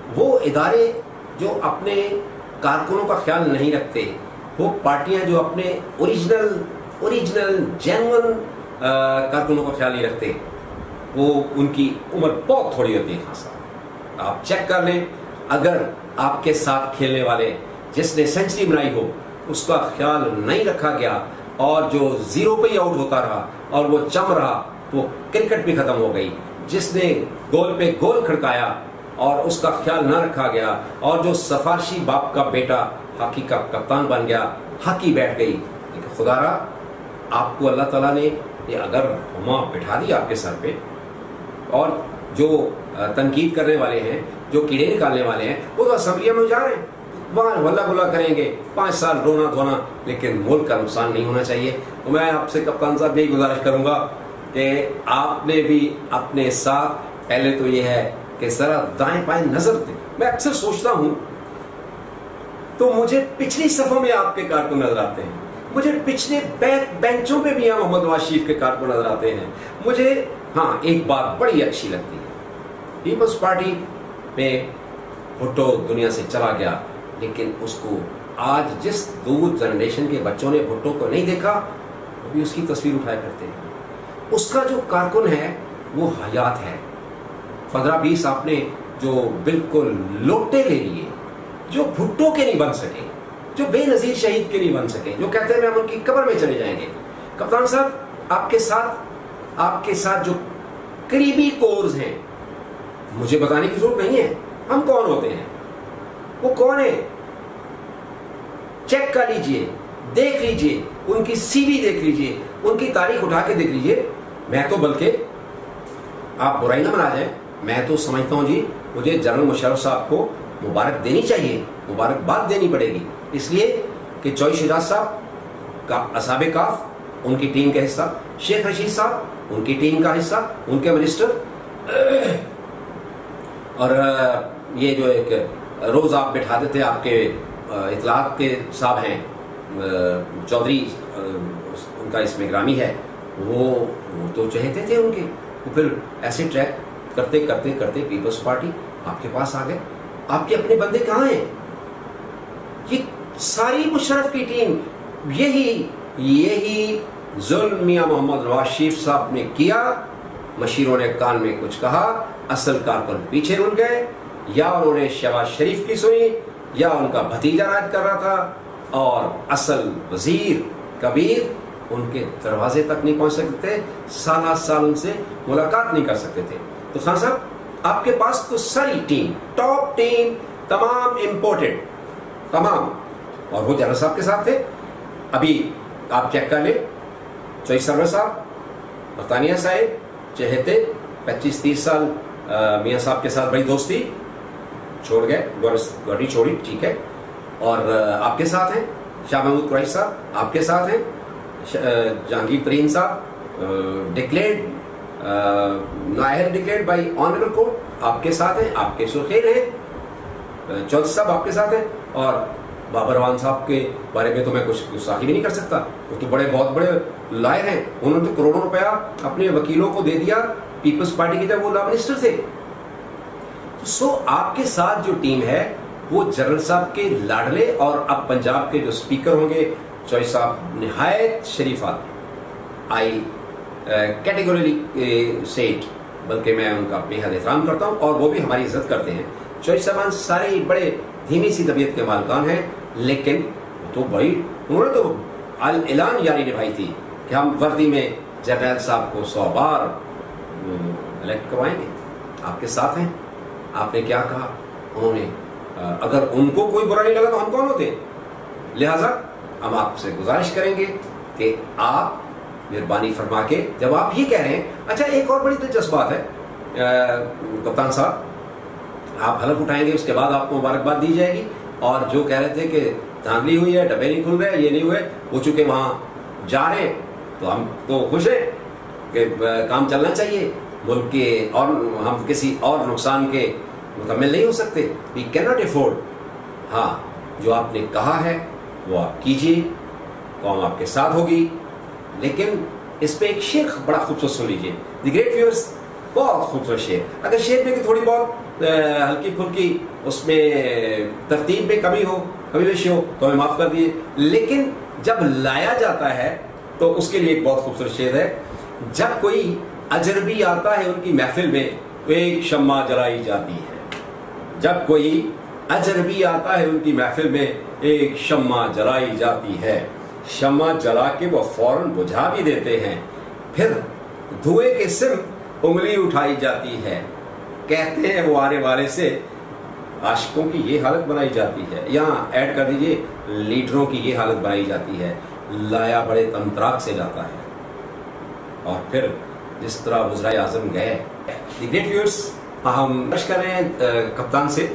وہ ادارے جو اپنے کارکنوں کا خیال نہیں رکھتے، وہ پارٹیاں جو اپنے اوریجنل اوریجنل جینون کارکنوں کا خیال نہیں رکھتے، وہ ان کی عمر بہت تھوڑی ہوتی ہے. خان صاحب آپ چیک کر لیں، اگر آپ کے ساتھ کھیلنے والے جس نے سینچری بنائی ہو اس کا خیال نہیں رکھا گیا اور جو زیرو پہ ہی آؤٹ ہوتا رہا اور وہ چم رہا، وہ کرکٹ بھی ختم ہو گئی. جس نے گول پہ گول کھڑکایا اور اس کا خیال نہ رکھا گیا اور جو سفارشی باپ کا بیٹا ہاکی کا کپتان بن گیا، ہاکی بیٹھ گئی. لیکن خدا را آپ کو اللہ تعالیٰ نے یہ اگر ہما بٹھا دی آپ کے سر پہ، اور جو تنقید کرنے والے ہیں، جو کیڑے نکالنے والے ہیں، وہ تو اسمبلیوں میں جا رہے ہیں، وہاں ولہ گلا کریں گے، پانچ سال رونا دھونا، لیکن ملک کا نقصان نہیں ہونا چاہیے. تو میں آپ سے کپتان صاحب یہی گزارش کروں گا کہ آپ نے بھی اپنے ساتھ پہلے تو یہ ہے کہ ذرا دائیں بائیں نظر دیں. میں اکثر سوچتا ہوں تو مجھے پچھلی صفوں میں آپ کے کارکن نظر آتے ہیں، مجھے پچھلے بیک بینچوں پہ بھی یہاں محمد نواز شریف کے کارکن نظر آتے ہیں. مجھے ہاں ایک بات بڑی اچھی لگتی ہے، پیپلز پارٹی میں بھٹو دنیا سے چلا گیا، لیکن اس کو آج جس دو جنریشن کے بچوں نے بھٹو کو نہیں دیکھا وہ بھی اس کی تصویر اٹھایا کرتے ہیں. اس کا جو کارکن ہے وہ حیات ہے. پندرہ بیس آپ نے جو بالکل لوٹے لے لیے، جو بھٹو کے نہیں بن سکے، جو بے نظیر شہید کے نہیں بن سکے، جو کہتے ہیں ہم ان کی قبر میں چلے جائیں گے. کپتان صاحب آپ کے ساتھ آپ کے ساتھ جو قریبی کورز ہیں، مجھے بتانے کی ضرورت نہیں ہے ہم کون ہوتے ہیں، وہ کون ہے، چیک کر لیجئے، دیکھ لیجئے، ان کی سی وی دیکھ لیجئے، ان کی تاریخ اٹھا کے دیکھ لیجئے. میں تو بلکہ آپ برائی نہ منا جائیں، میں تو سمجھتا ہوں جی مجھے جنرل مشرف صاحب کو مبارک دینی چاہیے، مبارکباد دینی پڑے گی، اس لیے کہ چوئی شجاع صاحب کا اصحاب کاف ان کی ٹیم کا حصہ، شیخ رشید صاحب ان کی ٹیم کا حصہ، ان کے منسٹر، اور یہ جو ایک روز آپ بٹھاتے تھے آپ کے اطلاعات کے صاحب ہیں چودھری، ان کا اس میں گرامی ہے، وہ وہ تو چہتے تھے ان کے، وہ پھر ایسے ٹریک کرتے کرتے کرتے پیپلز پارٹی آپ کے پاس آ گئے. آپ کے اپنے بندے کہاں ہیں؟ یہ ساری مشرف کی ٹیم یہی یہی ظلم میاں محمد نواز شریف صاحب نے کیا. مشیروں نے کان میں کچھ کہا، اصل کارکن پیچھے رل گئے، یا انہوں نے شہباز شریف کی سنی یا ان کا بھتیجا راج کر رہا تھا، اور اصل وزیر کبیر ان کے دروازے تک نہیں پہنچ سکتے تھے، سالہ سال ان سے ملاقات نہیں کر سکتے تھے. تو خان صاحب آپ کے پاس تو ساری ٹیم، ٹاپ ٹیم، تمام امپورٹڈ تمام، اور وہ جنرل صاحب کے ساتھ تھے. ابھی آپ چیک کر لیں، چوئی سرور صاحب، برطانیہ صاحب چہتے پچیس تیس سال میاں صاحب کے ساتھ بڑی دوستی، چھوڑ گئے، گاڑی چھوڑی، ٹھیک ہے. اور آپ کے ساتھ ہیں شاہ محمود قریشی صاحب، آپ کے ساتھ ہیں جہانگیر ترین صاحب، ڈکلیئرڈ نااہل ڈکلیئرڈ بائی آنریبل کورٹ، آپ کے ساتھ ہیں، آپ کے سرخیر ہیں، چودھری صاحب آپ کے ساتھ ہیں. اور بابر روان صاحب کے بارے میں تو میں کچھ گستاخی بھی نہیں کر سکتا، وہ تو بڑے بہت بڑے لائر ہیں، انہوں نے تو کروڑوں روپیہ اپنے وکیلوں کو دے دیا پیپلز پارٹی کے جب وہ لا منسٹر تھے. سو آپ کے ساتھ جو ٹیم ہے وہ جنرل صاحب کے لاڈلے، اور اب پنجاب کے جو اسپیکر ہوں گے چوئی صاحب نہایت شریف آدمی، آئی کیٹیگوریلی سیٹ، بلکہ میں ان کا بے حد احترام کرتا ہوں اور وہ بھی ہماری عزت کرتے ہیں. چوئی صاحبان سارے بڑے دھیمی سی طبیعت کے مالکان ہیں، لیکن تو بڑی انہوں نے تو اعلان یاری نبھائی تھی کہ ہم وردی میں جرنیل صاحب کو سو بار الیکٹ کروائیں گے. آپ کے ساتھ ہیں. آپ نے کیا کہا؟ انہوں نے اگر ان کو کوئی برا نہیں لگا تو ہم کون ہوتے ہیں؟ لہذا ہم آپ سے گزارش کریں گے کہ آپ مہربانی فرما کے، جب آپ یہ کہہ رہے ہیں، اچھا ایک اور بڑی دلچسپ بات ہے کپتان صاحب، آپ حلف اٹھائیں گے، اس کے بعد آپ کو مبارکباد دی جائے گی. اور جو کہہ رہے تھے کہ دھاندلی ہوئی ہے، ڈبے نہیں کھل رہے، یہ نہیں ہوئے، وہ چونکہ وہاں جا رہے ہیں تو ہم تو خوش ہیں کہ کام چلنا چاہیے ملک کے، اور ہم کسی اور نقصان کے مکمل نہیں ہو سکتے. We can not afford. ہاں جو آپ نے کہا ہے وہ آپ کیجیے، قوم آپ کے ساتھ ہوگی. لیکن اس پہ ایک شعر بڑا خوبصورت سن لیجیے، دی گریٹ ویورز، بہت خوبصورت شعر. اگر شعر میں کہ تھوڑی بہت ہلکی پھلکی اس میں ترتیب میں کمی ہو، کمی بیشی ہو تو ہمیں معاف کر دیجیے، لیکن جب لایا جاتا ہے تو اس کے لیے ایک بہت خوبصورت شعر ہے، جب کوئی اجنبی آتا ہے ان کی محفل میں تو ایک شمع جلائی جاتی ہے، جب کوئی اجنبی آتا ہے ان کی محفل میں ایک شمع جلائی جاتی ہے، شمع جلا کے وہ فوراً بجھا بھی دیتے ہیں، پھر دھوئے کے سم انگلی اٹھائی جاتی ہے، کہتے ہیں وہ آنے والے سے عاشقوں کی یہ حالت بنائی جاتی ہے، یہاں ایڈ کر دیجئے لیڈروں کی یہ حالت بنائی جاتی ہے، لایا بڑے تمطراق سے جاتا ہے، اور پھر جس طرح وزرائے اعظم گئے۔ دی گریٹ ویورز، ہم رش کر رہے ہیں کپتان سے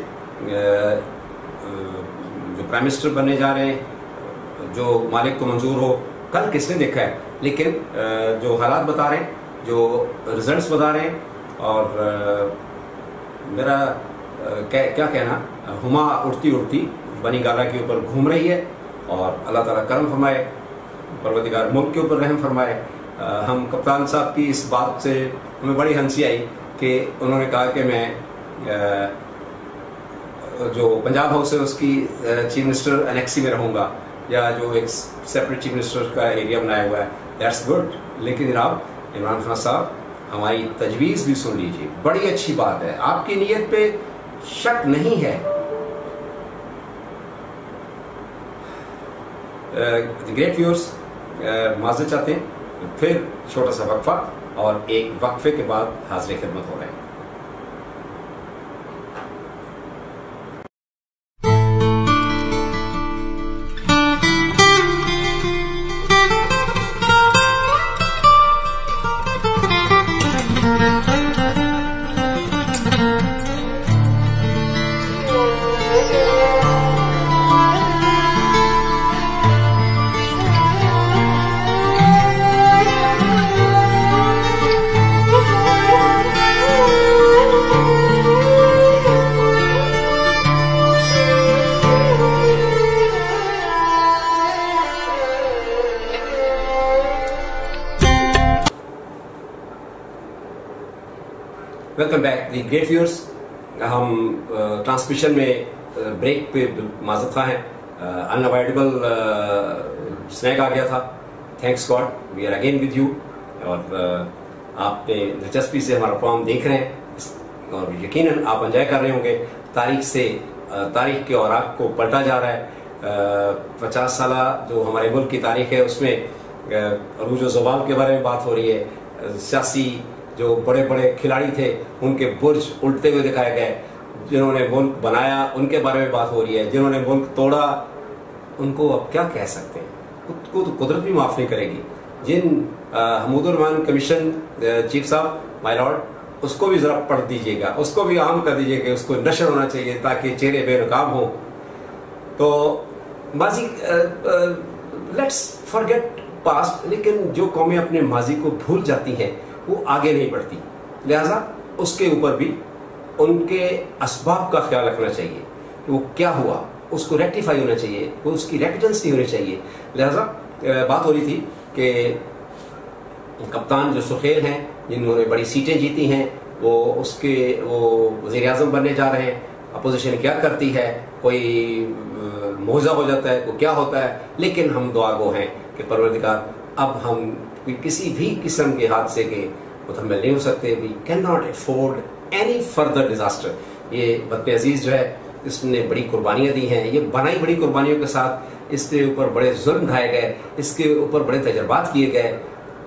جو پرائم منسٹر بننے جا رہے ہیں، جو مالک کو منظور ہو، کل کس نے دیکھا ہے، لیکن جو حالات بتا رہے ہیں، جو ریزلٹس بتا رہے ہیں، اور میرا کیا کہنا، ہما اڑتی اڑتی بنی گالا کے اوپر گھوم رہی ہے، اور اللہ تعالیٰ کرم فرمائے، پروردگار ملک کے اوپر رحم فرمائے۔ ہم کپتان صاحب کی اس بات سے ہمیں بڑی ہنسی آئی کہ انہوں نے کہا کہ میں جو پنجاب ہاؤس ہے اس کی چیف منسٹر انیکسی میں رہوں گا، یا جو ایک سیپریٹ چیف منسٹر کا ایریا بنایا ہوا ہے، دیٹس گڈ، لیکن جناب عمران خان صاحب ہماری تجویز بھی سن لیجیے، بڑی اچھی بات ہے، آپ کی نیت پہ شک نہیں ہے۔ گریٹ ویورز، معذرت چاہتے ہیں، پھر چھوٹا سا وقفہ، اور ایک وقفے کے بعد حاضر خدمت ہو رہے ہیں۔ Welcome back the great viewers, ہم ٹرانسمیشن میں بریک پہ معذرت خواہ ہیں، انوائڈیبل اسنیک آ گیا تھا، thanks god we are again with you, اور آپ نے دلچسپی سے ہمارا پروگرام دیکھ رہے ہیں، اور یقیناً آپ انجوائے کر رہے ہوں گے۔ تاریخ سے تاریخ کے اوراق کو پلٹا جا رہا ہے، پچاس سالہ جو ہمارے ملک کی تاریخ ہے اس میں عروج و زوال کے بارے میں بات ہو رہی ہے، سیاسی جو بڑے بڑے کھلاڑی تھے ان کے برج الٹتے ہوئے دکھائے گئے، جنہوں نے ملک بنایا ان کے بارے میں بات ہو رہی ہے، جنہوں نے ملک توڑا ان کو اب کیا کہہ سکتے ہیں، خود کو تو قدرت بھی معاف نہیں کرے گی۔ جن حمود الرحمان کمیشن چیف صاحب مائی لارڈ، اس کو بھی ذرا پڑھ دیجیے گا، اس کو بھی عام کر دیجیے گا، اس کو نشر ہونا چاہیے تاکہ چہرے بے نقاب ہوں۔ تو ماضی لیٹس فارگیٹ پاسٹ، لیکن جو قومیں اپنے ماضی کو بھول جاتی ہیں وہ آگے نہیں بڑھتی، لہٰذا اس کے اوپر بھی ان کے اسباب کا خیال رکھنا چاہیے کہ وہ کیا ہوا، اس کو ریکٹیفائی ہونا چاہیے، وہ اس کی ریکٹنس نہیں ہونی چاہیے۔ لہٰذا بات ہو رہی تھی کہ کپتان جو سخیل ہیں جنہوں نے بڑی سیٹیں جیتی ہیں، وہ اس کے وہ وزیر اعظم بننے جا رہے ہیں، اپوزیشن کیا کرتی ہے، کوئی معجزہ ہو جاتا ہے، کوئی کیا ہوتا ہے، لیکن ہم دعا گو ہیں کہ پروردگار اب ہم کسی بھی قسم کے حادثے کے متحمل نہیں ہو سکتے، we can not afford any further disaster. یہ وطن عزیز جو ہے اس نے بڑی قربانیاں دی ہیں، یہ بنائی بڑی قربانیوں کے ساتھ اس کے اوپر بڑے ظلم ڈھائے گئے، اس کے اوپر بڑے تجربات کیے گئے،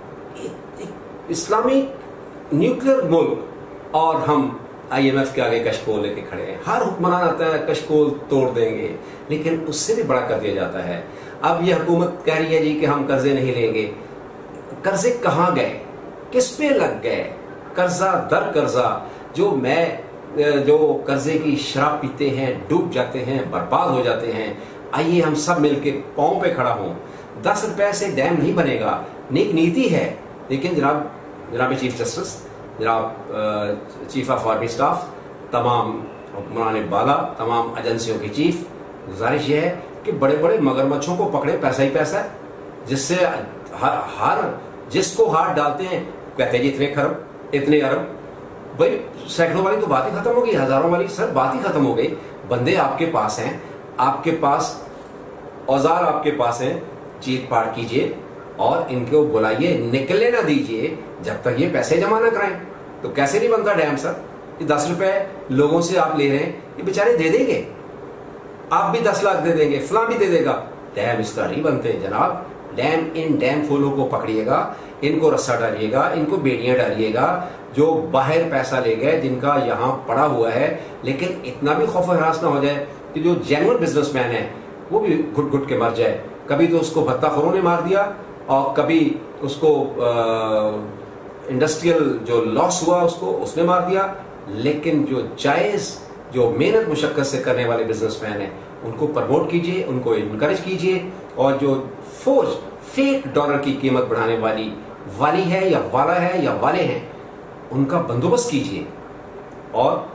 اسلامی نیوکلیر ملک، اور ہم آئی ایم ایف کے آگے کشکول لے کے کھڑے ہیں، ہر حکمران آتا ہے کشکول توڑ دیں گے، لیکن اس سے بھی بڑا کر دیا جاتا ہے۔ اب یہ حکومت کہہ رہی ہے جی کہ ہم قرضے نہیں لیں گے، قرضے کہاں گئے، کس پہ لگ گئے، قرضہ در قرضہ، جو میں جو قرضے کی شراب پیتے ہیں، ڈوب جاتے ہیں، برباد ہو جاتے ہیں۔ آئیے ہم سب مل کے پاؤں پہ کھڑا ہوں، دس روپے سے ڈیم نہیں بنے گا، نیک نیتی ہے، لیکن جناب جناب چیف جسٹس، جناب چیف آف آرمی اسٹاف، تمام حکمران بالا، تمام ایجنسیوں کے چیف، گزارش یہ ہے کہ بڑے بڑے مگرمچھوں کو پکڑے، پیسہ ہی پیسہ ہے، جس سے ہر ہر جس کو ہاتھ ڈالتے ہیں کہتے ہیں جی اتنے کھرب، اتنے ارب، भाई सैकड़ों वाली तो बात ही खत्म हो गई, हजारों वाली सर बात ही खत्म हो गई। बंदे आपके पास हैं, आपके पास औजार आपके पास हैं, चीर पार कीजिए और इनको बुलाइए, निकलने ना दीजिए जब तक ये पैसे जमा ना कराएं। तो कैसे नहीं बनता डैम सर? ये दस रुपए लोगों से आप ले रहे हैं, ये बेचारे दे देंगे, आप भी दस लाख दे देंगे, फलां भी दे देगा। डैम इस तरह नहीं बनते जनाब। डैम इन डैम फूलों को पकड़िएगा, इनको रस्सा डालिएगा, इनको बेड़ियां डालिएगा। जो बाहर पैसा ले गए, जिनका यहाँ पड़ा हुआ है, लेकिन इतना भी खौफ हरास ना हो जाए कि जो जेन्युइन बिजनेसमैन है वो भी घुट घुट के मर जाए। कभी तो उसको भत्ताखोरों ने मार दिया और कभी उसको इंडस्ट्रियल जो लॉस हुआ उसको उसने मार दिया। लेकिन जो जायज, जो मेहनत मुशक्कत से करने वाले बिजनेसमैन हैं, उनको प्रमोट कीजिए, उनको इनकरेज कीजिए। और जो फौज फेक डॉलर की कीमत बढ़ाने वाली वाली है या वाला है या वाले हैं, उनका बंदोबस्त कीजिए। और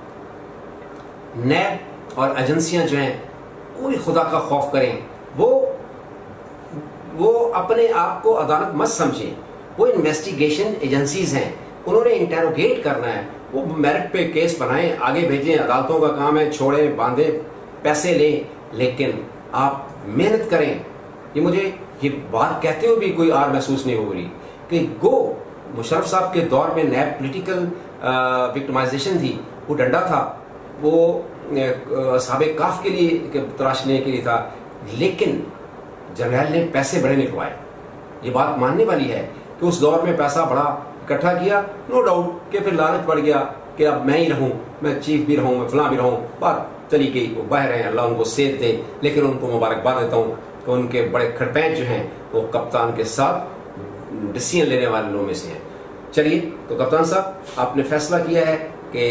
नैब और एजेंसियां जो हैं पूरी खुदा का खौफ करें। वो वो अपने आप को अदालत मत समझें, वो इन्वेस्टिगेशन एजेंसीज हैं, उन्होंने इंटेरोगेट करना है। वो मेरिट पे केस बनाएं, आगे भेजें, अदालतों का काम है, छोड़ें, बांधे, पैसे लें, लेकिन आप मेहनत करें। ये मुझे ये बात कहते हुए भी कोई आर महसूस नहीं हो रही कि गो मुशर्रफ साहब के दौर में नैब पॉलिटिकल विक्टिमाइजेशन थी, वो डंडा था, वो साहब काफ के लिए तराशने के लिए था, लेकिन जर्नैल ने पैसे बड़े निकलवाए। ये बात मानने वाली है कि उस दौर में पैसा बड़ा इकट्ठा किया, नो डाउट कि फिर लालच पड़ गया कि अब मैं ही रहूं, मैं चीफ भी रहूं, मैं फलां भी रहूं। बात चली गई, वो बाहर हैं, अल्लाह उनको सेहत दे। लेकिन उनको मुबारकबाद देता हूँ कि उनके बड़े खड़पैंच जो हैं वो कप्तान के साथ डिसीजन लेने वाले लोगों में से हैं। चलिए, तो कप्तान साहब आपने फैसला किया है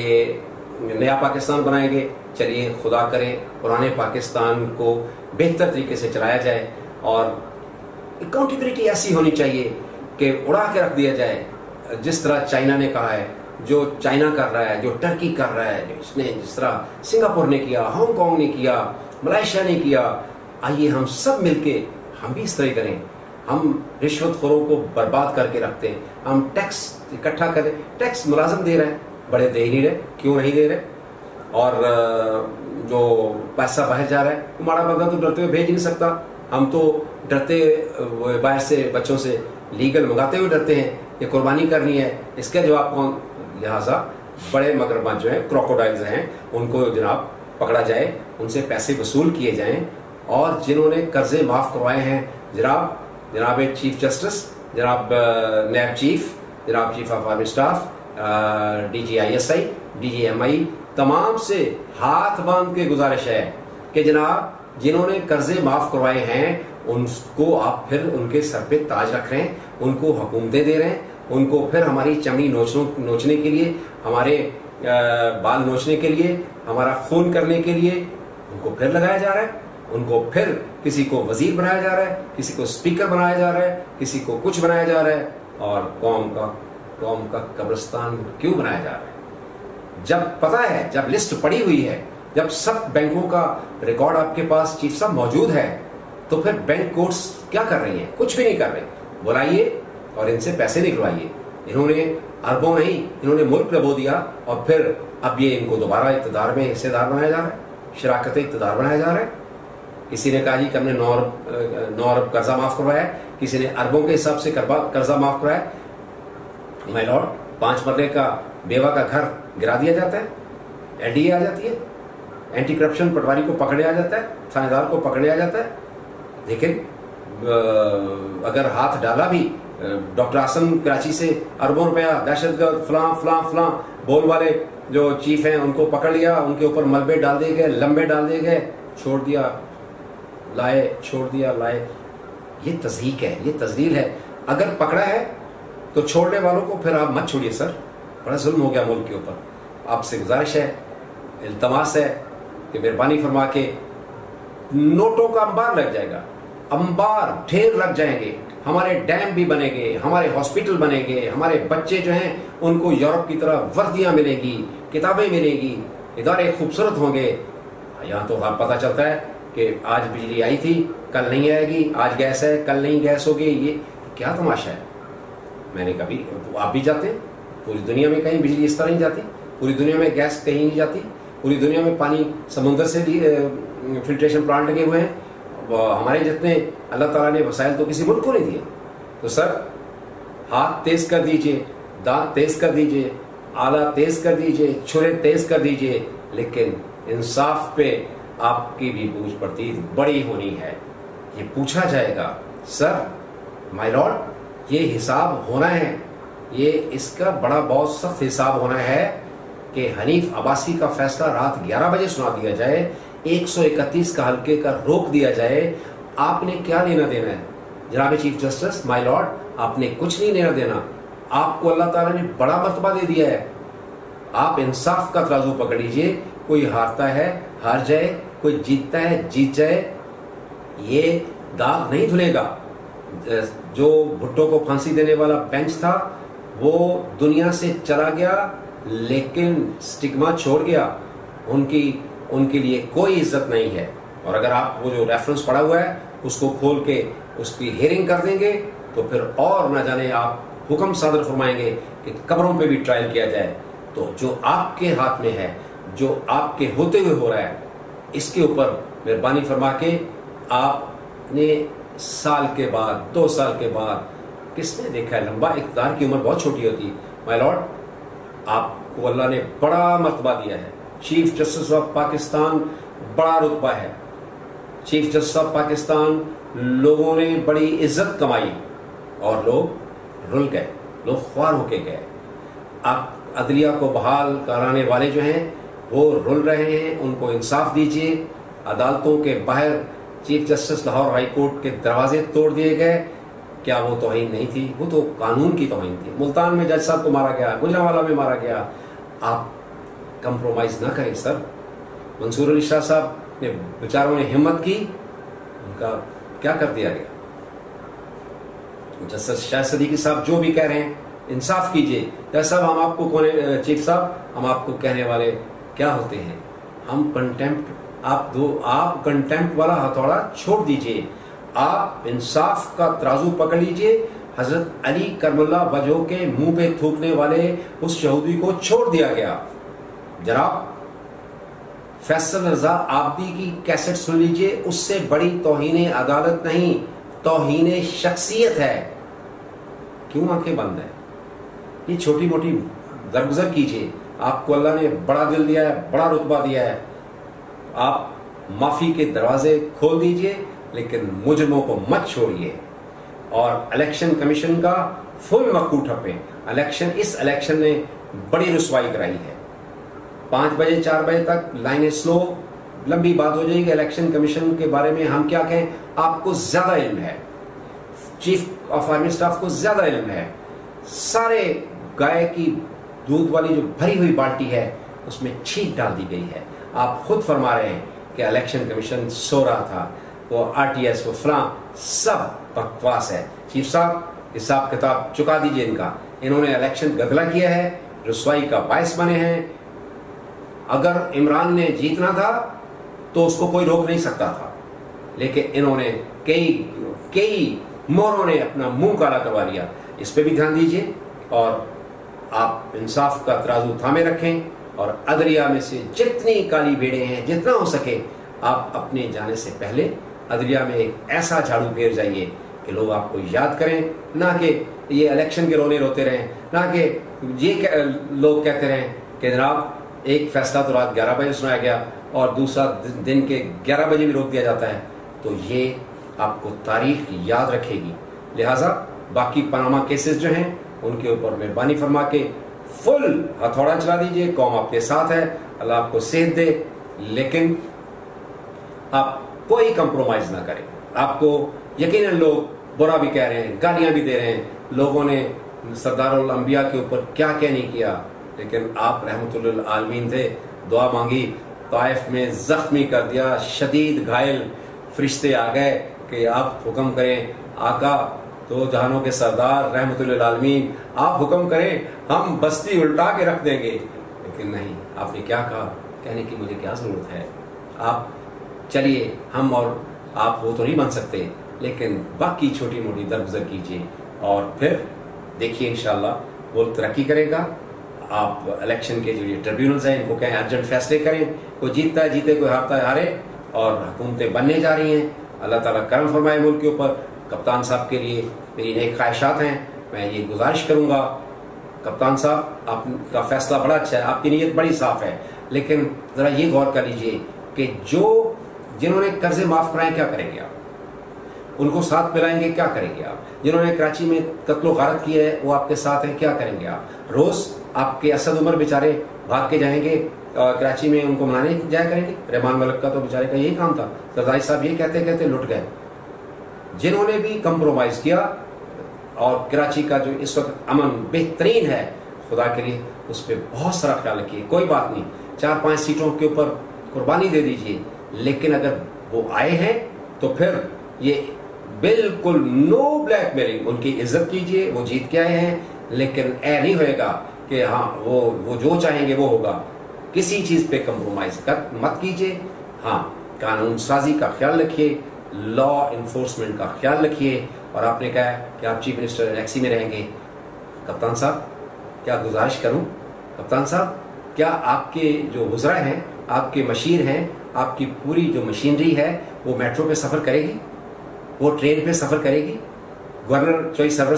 कि नया पाकिस्तान बनाएंगे। चलिए, खुदा करे पुराने पाकिस्तान को बेहतर तरीके से चलाया जाए और अकाउंटेबिलिटी ऐसी होनी चाहिए कि उड़ा के रख दिया जाए। जिस तरह चाइना ने कहा है, जो चाइना कर रहा है, जो टर्की कर रहा है, जो इसने जिस तरह सिंगापुर ने किया, हांगकांग ने किया, मलेशिया ने किया, आइए हम सब मिलके हम भी इस तरह करें। हम रिश्वतखोरों को बर्बाद करके रखते हैं, हम टैक्स इकट्ठा करें, टैक्स मुलाजम दे रहे हैं, बड़े दे ही नहीं रहे, क्यों नहीं दे रहे? और जो पैसा बाहर जा रहा है, हमारा बंदा तो डरते हुए भेज नहीं सकता। हम तो डरते बाहर से बच्चों से लीगल मंगाते हुए डरते हैं, ये कुर्बानी करनी है, इसका जवाब कौन? लिहाजा बड़े मगरमच्छ जो हैं, क्रोकोडाइल्स हैं, उनको जनाब पकड़ा जाए, उनसे पैसे वसूल किए जाएं। और जिन्होंने कर्जे माफ़ करवाए हैं, जनाब जनाब चीफ जस्टिस, जनाब नैब चीफ, जनाब chief of army staff, D G I S I, D G M I, तमाम से हाथ बांध के गुजारिश है कि जनाब जिन्होंने कर्जे माफ़ करवाए हैं उनको आप फिर उनके सर पे ताज रख रहे हैं, उनको हुकूमतें दे रहे हैं, उनको फिर हमारी चमड़ी नोचने नोचने के लिए, हमारे बाल नोचने के लिए, हमारा खून करने के लिए उनको फिर लगाया जा रहा है। उनको फिर किसी को वजीर बनाया जा रहा है, किसी को स्पीकर बनाया जा रहा है, किसी को कुछ बनाया जा रहा है। और कौम का कौम का कब्रिस्तान क्यों बनाया जा रहा है? जब पता है, जब लिस्ट पड़ी हुई है, जब सब बैंकों का रिकॉर्ड आपके पास चीफ साहब मौजूद है, तो फिर बैंक कोर्ट्स क्या कर रही हैं? कुछ भी नहीं कर रहे। बुलाइए और इनसे पैसे निकलवाइए। इन्होंने अरबों नहीं, इन्होंने मुल्क डबो दिया और फिर अब ये इनको दोबारा इक़्तिदार में हिस्सेदार बनाया जा रहा है, शराकत इक़्तिदार बनाया जा रहा है। किसी ने कहा जी कि हमने नौ अरब नौ अरब कर्जा माफ करवाया, किसी ने अरबों के हिसाब से कर्जा माफ करवाया। माय लॉर्ड, पांच मरले का बेवा का घर गिरा दिया जाता है, एन डी ए आ जाती है, एंटी करप्शन पटवारी को पकड़े आ जाता है, थानेदार को पकड़े आ जाता है। लेकिन अगर हाथ डाला भी, डॉक्टर आसम कराची से अरबों रुपया दहशतगर्द फलां फलां फलां बोल वाले जो चीफ हैं उनको पकड़ लिया, उनके ऊपर मलबे डाल दिए गए, लंबे डाल दिए गए, छोड़ दिया लाए, छोड़ दिया लाए। ये तज़हीक है, ये तज़लील है। अगर पकड़ा है तो छोड़ने वालों को फिर आप मत छोड़िए सर, बड़ा जुल्म हो गया मुल्क के ऊपर। आपसे गुजारिश है, इल्तमास है कि मेहरबानी फरमा के, नोटों का अंबार लग जाएगा, अंबार ढेर लग जाएंगे, हमारे डैम भी बनेंगे, हमारे हॉस्पिटल बनेंगे, हमारे बच्चे जो हैं उनको यूरोप की तरह वर्दियां मिलेंगी, किताबें मिलेंगी, इदारे खूबसूरत होंगे। यहाँ तो आप पता चलता है कि आज बिजली आई थी, कल नहीं आएगी, आज गैस है, कल नहीं गैस होगी। ये क्या तमाशा है? मैंने कभी, आप भी जाते हैं, पूरी दुनिया में कहीं बिजली इस तरह नहीं जाती। पूरी दुनिया में गैस कहीं नहीं जाती, पूरी दुनिया में पानी समुद्र से भी फिल्ट्रेशन प्लांट लगे हुए हैं, हमारे जितने अल्लाह ताला ने वसाइल तो किसी मुल्क को नहीं दिए। तो सर हाथ तेज कर दीजिए, दांत तेज कर दीजिए, आला तेज कर दीजिए, छुरे तेज कर दीजिए, लेकिन इंसाफ पे आपकी भी पूछ पड़ती बड़ी होनी है। ये पूछा जाएगा, सर माय लॉर्ड ये हिसाब होना है, ये इसका बड़ा बहुत सख्त हिसाब होना है कि हनीफ अब्बासी का फैसला रात ग्यारह बजे सुना दिया जाए, एक सौ इकतीस का हल्के का रोक दिया जाए, आपने क्या लेना देना है? जनाब चीफ जस्टिस माय लॉर्ड, आपने कुछ नहीं लेना देना, आपको अल्लाह ताला ने बड़ा मर्तबा दे दिया है, आप इंसाफ का तराजू पकड़ लीजिए, कोई हारता है हार जाए, कोई जीतता है जीत जाए, ये दाग नहीं धुलेगा। जो भुट्टो को फांसी देने वाला बेंच था वो दुनिया से चला गया, लेकिन स्टिग्मा छोड़ गया, उनकी उनके लिए कोई इज्जत नहीं है। और अगर आप वो जो रेफरेंस पड़ा हुआ है उसको खोल के उसकी हियरिंग कर देंगे तो फिर और न जाने आप हुक्म सादर फरमाएंगे कि कब्रों पे भी ट्रायल किया जाए। तो जो आपके हाथ में है, जो आपके होते हुए हो रहा है, इसके ऊपर मेहरबानी फरमा के आपने साल के बाद, दो साल के बाद, किसने देखा है लंबा इक़्तिदार की उम्र बहुत छोटी होती है। माय लॉर्ड, आपको अल्लाह ने बड़ा मर्तबा दिया है, चीफ जस्टिस ऑफ पाकिस्तान बड़ा रुतबा है, चीफ जस्टिस ऑफ पाकिस्तान लोगों ने बड़ी इज्जत कमाई और लोग रुल गए, लोग ख्वार होके गए। आप अदलिया को बहाल कराने वाले जो हैं वो रुल रहे हैं, उनको इंसाफ दीजिए। अदालतों के बाहर chief justice Lahore high court के दरवाजे तोड़ दिए गए, क्या वो तौहीन नहीं थी? वो तो कानून की तौहीन थी। मुल्तान में जज साहब को मारा गया, गुजरांवाला में मारा गया। आप कंप्रोमाइज ना करें सर। मंसूर अली शाह साहब ने बेचारों ने हिम्मत की, उनका क्या कर दिया गया। जस्टिस शाह सदीकी साहब जो भी कह रहे हैं इंसाफ कीजिए। जज साहब हम आपको कौन, चीफ साहब हम आपको कहने वाले क्या होते हैं? हम कंटेम्प्ट, आप दो आप कंटेम्प्ट वाला हथौड़ा छोड़ दीजिए, आप इंसाफ का तराजू पकड़ लीजिए। हजरत अली करमुल्लाह वजह के मुंह पे थूकने वाले उस यहूदी को छोड़ दिया गया। जनाब फैसल रजा आबदी की कैसेट सुन लीजिए, उससे बड़ी तौहीन अदालत नहीं, तौहीन शख्सियत है। क्यों आंखें बंद है? ये छोटी मोटी दरगुजर कीजिए। आपको अल्लाह ने बड़ा दिल दिया है, बड़ा रुतबा दिया है, आप माफी के दरवाजे खोल दीजिए, लेकिन मुजरिमों को मत छोड़िए। और इलेक्शन कमीशन का फुल मक्कू ठप्पे। इलेक्शन इस इलेक्शन ने बड़ी रुसवाई कराई है। पाँच बजे चार बजे तक लाइनें स्लो, लंबी बात हो जाएगी। इलेक्शन कमीशन के बारे में हम क्या कहें? आपको ज्यादा इल्म है, चीफ ऑफ आर्मी स्टाफ को ज्यादा इल्म है। सारे गाय की दूध वाली जो भरी हुई बाल्टी है उसमें छींट डाल दी गई है। आप खुद फरमा रहे हैं कि इलेक्शन कमीशन सो रहा था, वो आरटीएस वो फलां, सब बकवास है। चीफ साहब हिसाब किताब चुका दीजिए इनका। इन्होंने इलेक्शन गदला किया है, रुसवाई का बायस बने हैं। अगर इमरान ने जीतना था तो उसको कोई रोक नहीं सकता था, लेकिन इन्होंने कई कई मोरों ने अपना मुंह काला करवा लिया। इस पे भी ध्यान दीजिए और आप इंसाफ का तराजू थामे रखें। और अदलिया में से जितनी काली भेड़ें हैं, जितना हो सके आप अपने जाने से पहले अदलिया में एक ऐसा झाड़ू फेर जाइए कि लोग आपको याद करें, ना कि ये इलेक्शन के रोने रोते रहें, ना कि ये लोग कहते रहें कि जनाब एक फैसला तो रात ग्यारह बजे सुनाया गया और दूसरा दिन के ग्यारह बजे भी रोक दिया जाता है। तो ये आपको तारीख याद रखेगी। लिहाजा बाकी पनामा केसेस जो हैं उनके ऊपर मेहरबानी फरमा के फुल हथौड़ा चला दीजिए। कौम आपके साथ है, अल्लाह आपको सेहत दे, लेकिन आप कोई कंप्रोमाइज ना करें। आपको यकीनन लोग बुरा भी कह रहे हैं, गालियां भी दे रहे हैं। लोगों ने सरदारुल अंबिया के ऊपर क्या क्या नहीं किया, लेकिन आप रहमतुल्लिल आलमीन थे। दुआ मांगी, ताइफ में जख्मी कर दिया, शदीद घायल। फरिश्ते आ गए कि आप हुक्म करें आका, दो जहानों के सरदार रहमतुल्लिल आलमीन, आप हुक्म करें हम बस्ती उल्टा के रख देंगे। लेकिन नहीं, आपने क्या कहा? कहने की मुझे क्या जरूरत है, आप चलिए, हम और आप वो तो नहीं बन सकते, लेकिन बाकी छोटी मोटी दरगुजर कीजिए और फिर देखिए इंशाल्लाह वो तरक्की करेगा। آپ الیکشن کے جو یہ ٹریبیونلز ہیں ان کو کہیں ارجنٹ فیصلے کریں، کوئی جیتتا ہے جیتے، کوئی ہارتا ہے ہارے، اور حکومتیں بننے جا رہی ہیں. اللہ تعالیٰ کرم فرمائے ملک کے اوپر. کپتان صاحب کے لیے میری نیک خواہشات ہیں. میں یہ گزارش کروں گا کپتان صاحب آپ کا فیصلہ بڑا اچھا ہے، آپ کی نیت بڑی صاف ہے، لیکن ذرا یہ غور کر لیجئے کہ جو جنہوں نے قرضے معاف کرائیں کیا کریں گے آپ؟ ان کو ساتھ ملائیں گے کیا کریں گے آپ؟ جنہوں نے کراچی میں قتل و غارت کی ہے وہ آپ کے ساتھ ہیں کیا کریں گے آپ؟ روز آپ کے اسد عمر بیچارے بھاگ کے جائیں گے کراچی میں، ان کو منانے جایا کریں گے. رحمان ملک کا تو بیچارے کا یہی کام تھا. زرداری صاحب یہ کہتے کہتے لٹ گئے. جنہوں نے بھی کمپرومائز کیا اور کراچی کا جو اس وقت امن بہترین ہے، خدا کے لیے اس پہ بہت سارا خیال رکھیے. کوئی بات نہیں، چار پانچ سیٹوں کے اوپر قربانی دے دیجیے، لیکن اگر وہ آئے ہیں تو پھر یہ بالکل نو بلیک میلنگ، ان کی عزت کیجیے. وہ جیت کے آئے ہیں، لیکن اے نہیں ہوئے گا کہ ہاں وہ وہ جو چاہیں گے وہ ہوگا. کسی چیز پہ کمپرومائز مت کیجیے. ہاں قانون سازی کا خیال رکھیے، لا انفورسمنٹ کا خیال رکھیے. اور آپ نے کہا کہ آپ چیف منسٹر انیکسی میں رہیں گے. کپتان صاحب کیا گزارش کروں، کپتان صاحب کیا آپ کے جو وزراء ہیں، آپ کے مشیر ہیں، آپ کی پوری جو مشینری ہے وہ میٹرو پہ سفر کرے گی، وہ ٹرین پہ سفر کرے گی؟ گورنر چوئی سرور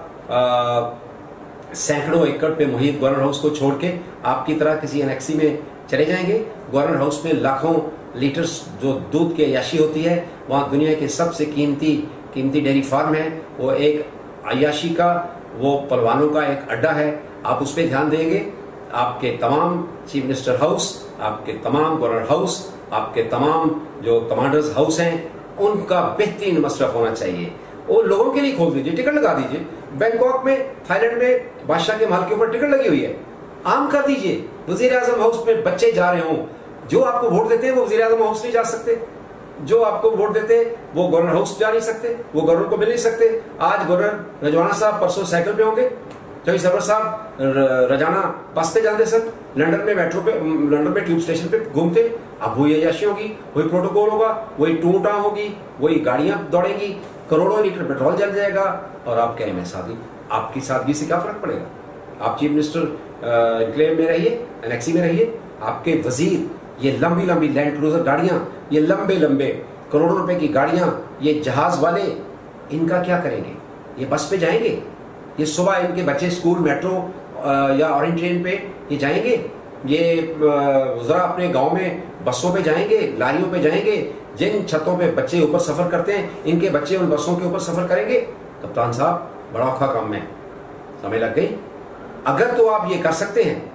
صاحب سینکڑوں ایکڑ پہ محیط گورنر ہاؤس کو چھوڑ کے آپ کی طرح کسی انیکسی میں چلے جائیں گے؟ گورنر ہاؤس میں لاکھوں لیٹرز جو دودھ کی عیاشی ہوتی ہے، وہاں دنیا کے سب سے قیمتی قیمتی ڈیری فارم ہے، وہ ایک عیاشی کا، وہ پلوانوں کا ایک اڈا ہے. آپ اس پہ دھیان دیں گے؟ آپ کے تمام چیف منسٹر ہاؤس، آپ کے تمام گورنر ہاؤس، آپ کے تمام جو کمانڈرز ہاؤس ہیں، ان کا بہترین مصرف ہونا چاہیے. وہ لوگوں کے لیے کھول دیجیے، ٹکٹ لگا دیجیے. بینکاک میں، تھائی لینڈ میں بادشاہ کے محل کے اوپر ٹکٹ لگی ہوئی ہے، عام کر دیجیے. وزیر اعظم ہاؤس میں بچے جا رہے ہوں، جو آپ کو ووٹ دیتے ہیں وہ وزیر اعظم ہاؤس نہیں جا سکتے، جو آپ کو ووٹ دیتے وہ گورنر ہاؤس جا نہیں سکتے، وہ گورنر کو مل نہیں سکتے. آج گورنر رجوانا صاحب پرسوں سائیکل پہ ہوں گے، چوئی سرور صاحب رجانا بس پہ جاتے سر، لنڈن میں میٹرو پہ، لنڈن میں ٹیوب اسٹیشن پہ گھومتے. اب وہی عیاشی ہوگی، وہی پروٹوکول ہوگا، وہی ٹو ٹاں ہوگی، وہی گاڑیاں دوڑیں گی، کروڑوں لیٹر پیٹرول جل جائے گا. اور آپ کہیں میں سادگی، آپ کی سادگی سے کیا فرق پڑے گا؟ آپ چیف منسٹر انکلیو میں رہیے، انیکسی میں رہیے. آپ کے وزیر یہ لمبی لمبی لینڈ کروزر گاڑیاں، یہ لمبے لمبے کروڑوں روپے کی گاڑیاں، یہ جہاز والے، ان کا کیا کریں گے؟ یہ بس پہ جائیں گے؟ یہ صبح ان کے بچے اسکول میٹرو یا اورنج ٹرین پہ یہ جائیں گے؟ یہ وزراء اپنے گاؤں میں بسوں پہ جائیں گے، لاریوں پہ جائیں گے؟ جن چھتوں پہ بچے اوپر سفر کرتے ہیں، ان کے بچے ان بسوں کے اوپر سفر کریں گے؟ کپتان صاحب بڑا اوکھا کام ہے، سمجھ لگ گئی؟ اگر تو آپ یہ کر سکتے ہیں،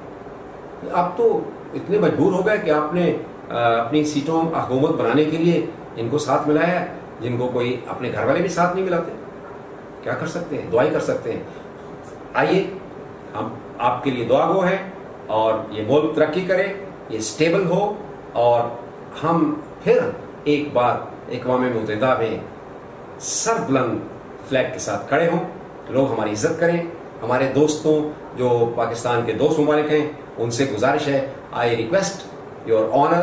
آپ تو اتنے مجبور ہو گئے کہ آپ نے اپنی سیٹوں حکومت بنانے کے لیے ان کو ساتھ ملایا ہے جن کو کوئی اپنے گھر والے بھی ساتھ نہیں ملاتے. کیا کر سکتے ہیں؟ دعائی کر سکتے ہیں. آئیے ہم آپ کے لیے دعا گو ہیں، اور یہ ملک ترقی کرے، یہ اسٹیبل ہو، اور ہم پھر ایک بار اقوام متحدہ میں سر بلند فلیگ کے ساتھ کھڑے ہوں، لوگ ہماری عزت کریں. ہمارے دوستوں جو پاکستان کے دوست ممالک ہیں ان سے گزارش ہے، I request your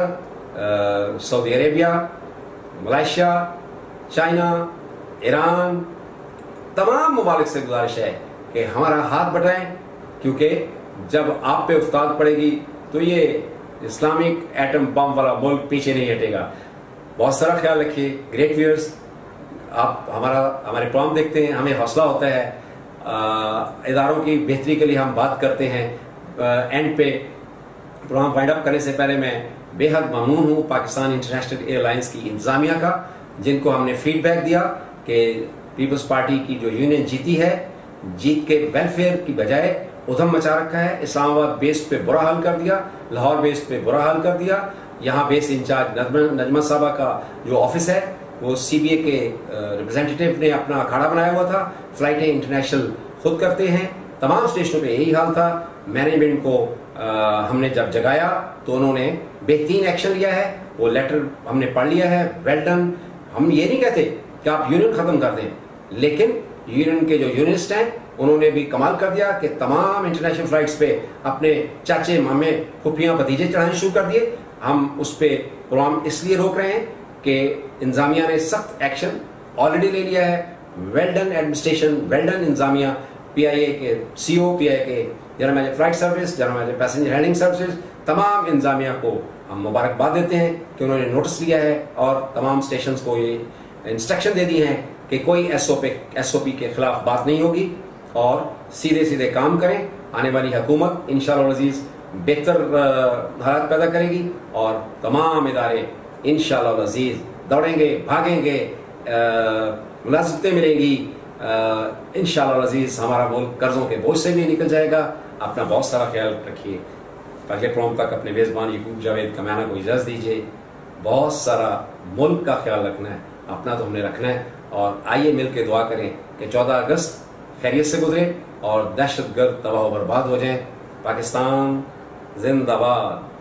honour, Saudi Arabia, Malaysia, China, Iran, تمام ممالک سے گزارش ہے کہ ہمارا ہاتھ بٹائیں، کیونکہ جب آپ پہ افتاد پڑے گی تو یہ اسلامک ایٹم بم والا ملک پیچھے نہیں ہٹے گا. بہت سارا خیال رکھیے. گریٹ ویئرز، آپ ہمارا ہمارے پروگرام دیکھتے ہیں، ہمیں حوصلہ ہوتا ہے، اداروں کی بہتری کے لیے ہم بات کرتے ہیں. اینڈ پہ پروگرام وائنڈ اپ کرنے سے پہلے میں بے حد ممنون ہوں پاکستان انٹرنیشنل ایئر لائنس کی انتظامیہ کا، جن کو ہم نے فیڈ بیک دیا کہ پیپلز پارٹی کی جو یونین جیتی ہے، جیت کے ویلفیئر کی بجائے ادھم مچا رکھا ہے. اسلام آباد بیس پہ برا حال کر دیا، لاہور بیس پہ برا حال کر دیا. یہاں بیس انچارج نجمہ صاحبہ کا جو آفس ہے وہ سی بی اے کے ریپرزینٹیٹیو نے اپنا اکھاڑا بنایا ہوا تھا. فلائٹیں انٹرنیشنل خود کرتے ہیں. تمام اسٹیشنوں پہ یہی حال تھا. مینجمنٹ کو ہم نے جب جگایا تو انہوں نے بہترین ایکشن لیا ہے. وہ لیٹر ہم نے پڑھ لیا ہے، ویل ڈن. ہم یہ نہیں کہتے کہ آپ یونین ختم کر دیں، لیکن یونین کے جو یونسٹ ہیں انہوں نے بھی کمال کر دیا کہ تمام انٹرنیشنل فلائٹس پہ اپنے چاچے مامے پھوپھیاں بھتیجے چڑھانے شروع کر دیے. ہم اس پہ پروگرام اس لیے روک رہے ہیں کہ انتظامیہ نے سخت ایکشن آلریڈی لے لیا ہے. Well done administration, well done انتظامیہ. پی آئی اے کے سی او، پی آئی اے کے general manager flight service, general manager passenger handling services, تمام انتظامیہ کو ہم مبارکباد دیتے ہیں کہ انہوں نے نوٹس لیا ہے اور تمام اسٹیشنز کو یہ انسٹرکشن دے دی ہیں کہ کوئی S O P S O پی کے خلاف بات نہیں ہوگی اور سیدھے سیدھے کام کریں. آنے والی حکومت انشاءاللہ العزیز بہتر حالات پیدا کرے گی اور تمام ادارے انشاءاللہ العزیز دوڑیں گے، بھاگیں گے، ملازمتیں ملیں گی. انشاءاللہ العزیز ہمارا ملک قرضوں کے بوجھ سے بھی نکل جائے گا. اپنا بہت سارا خیال رکھیے. اگلے پروگرام تک اپنے میزبان یعقوب جاوید کمیانہ کو اجازت دیجیے. بہت سارا ملک کا خیال رکھنا ہے، اپنا تو ہم نے رکھنا ہے. اور آئیے مل کے دعا کریں کہ چودہ اگست خیریت سے گزرے اور دہشت گرد تباہ و برباد ہو جائیں. پاکستان زندہ باد.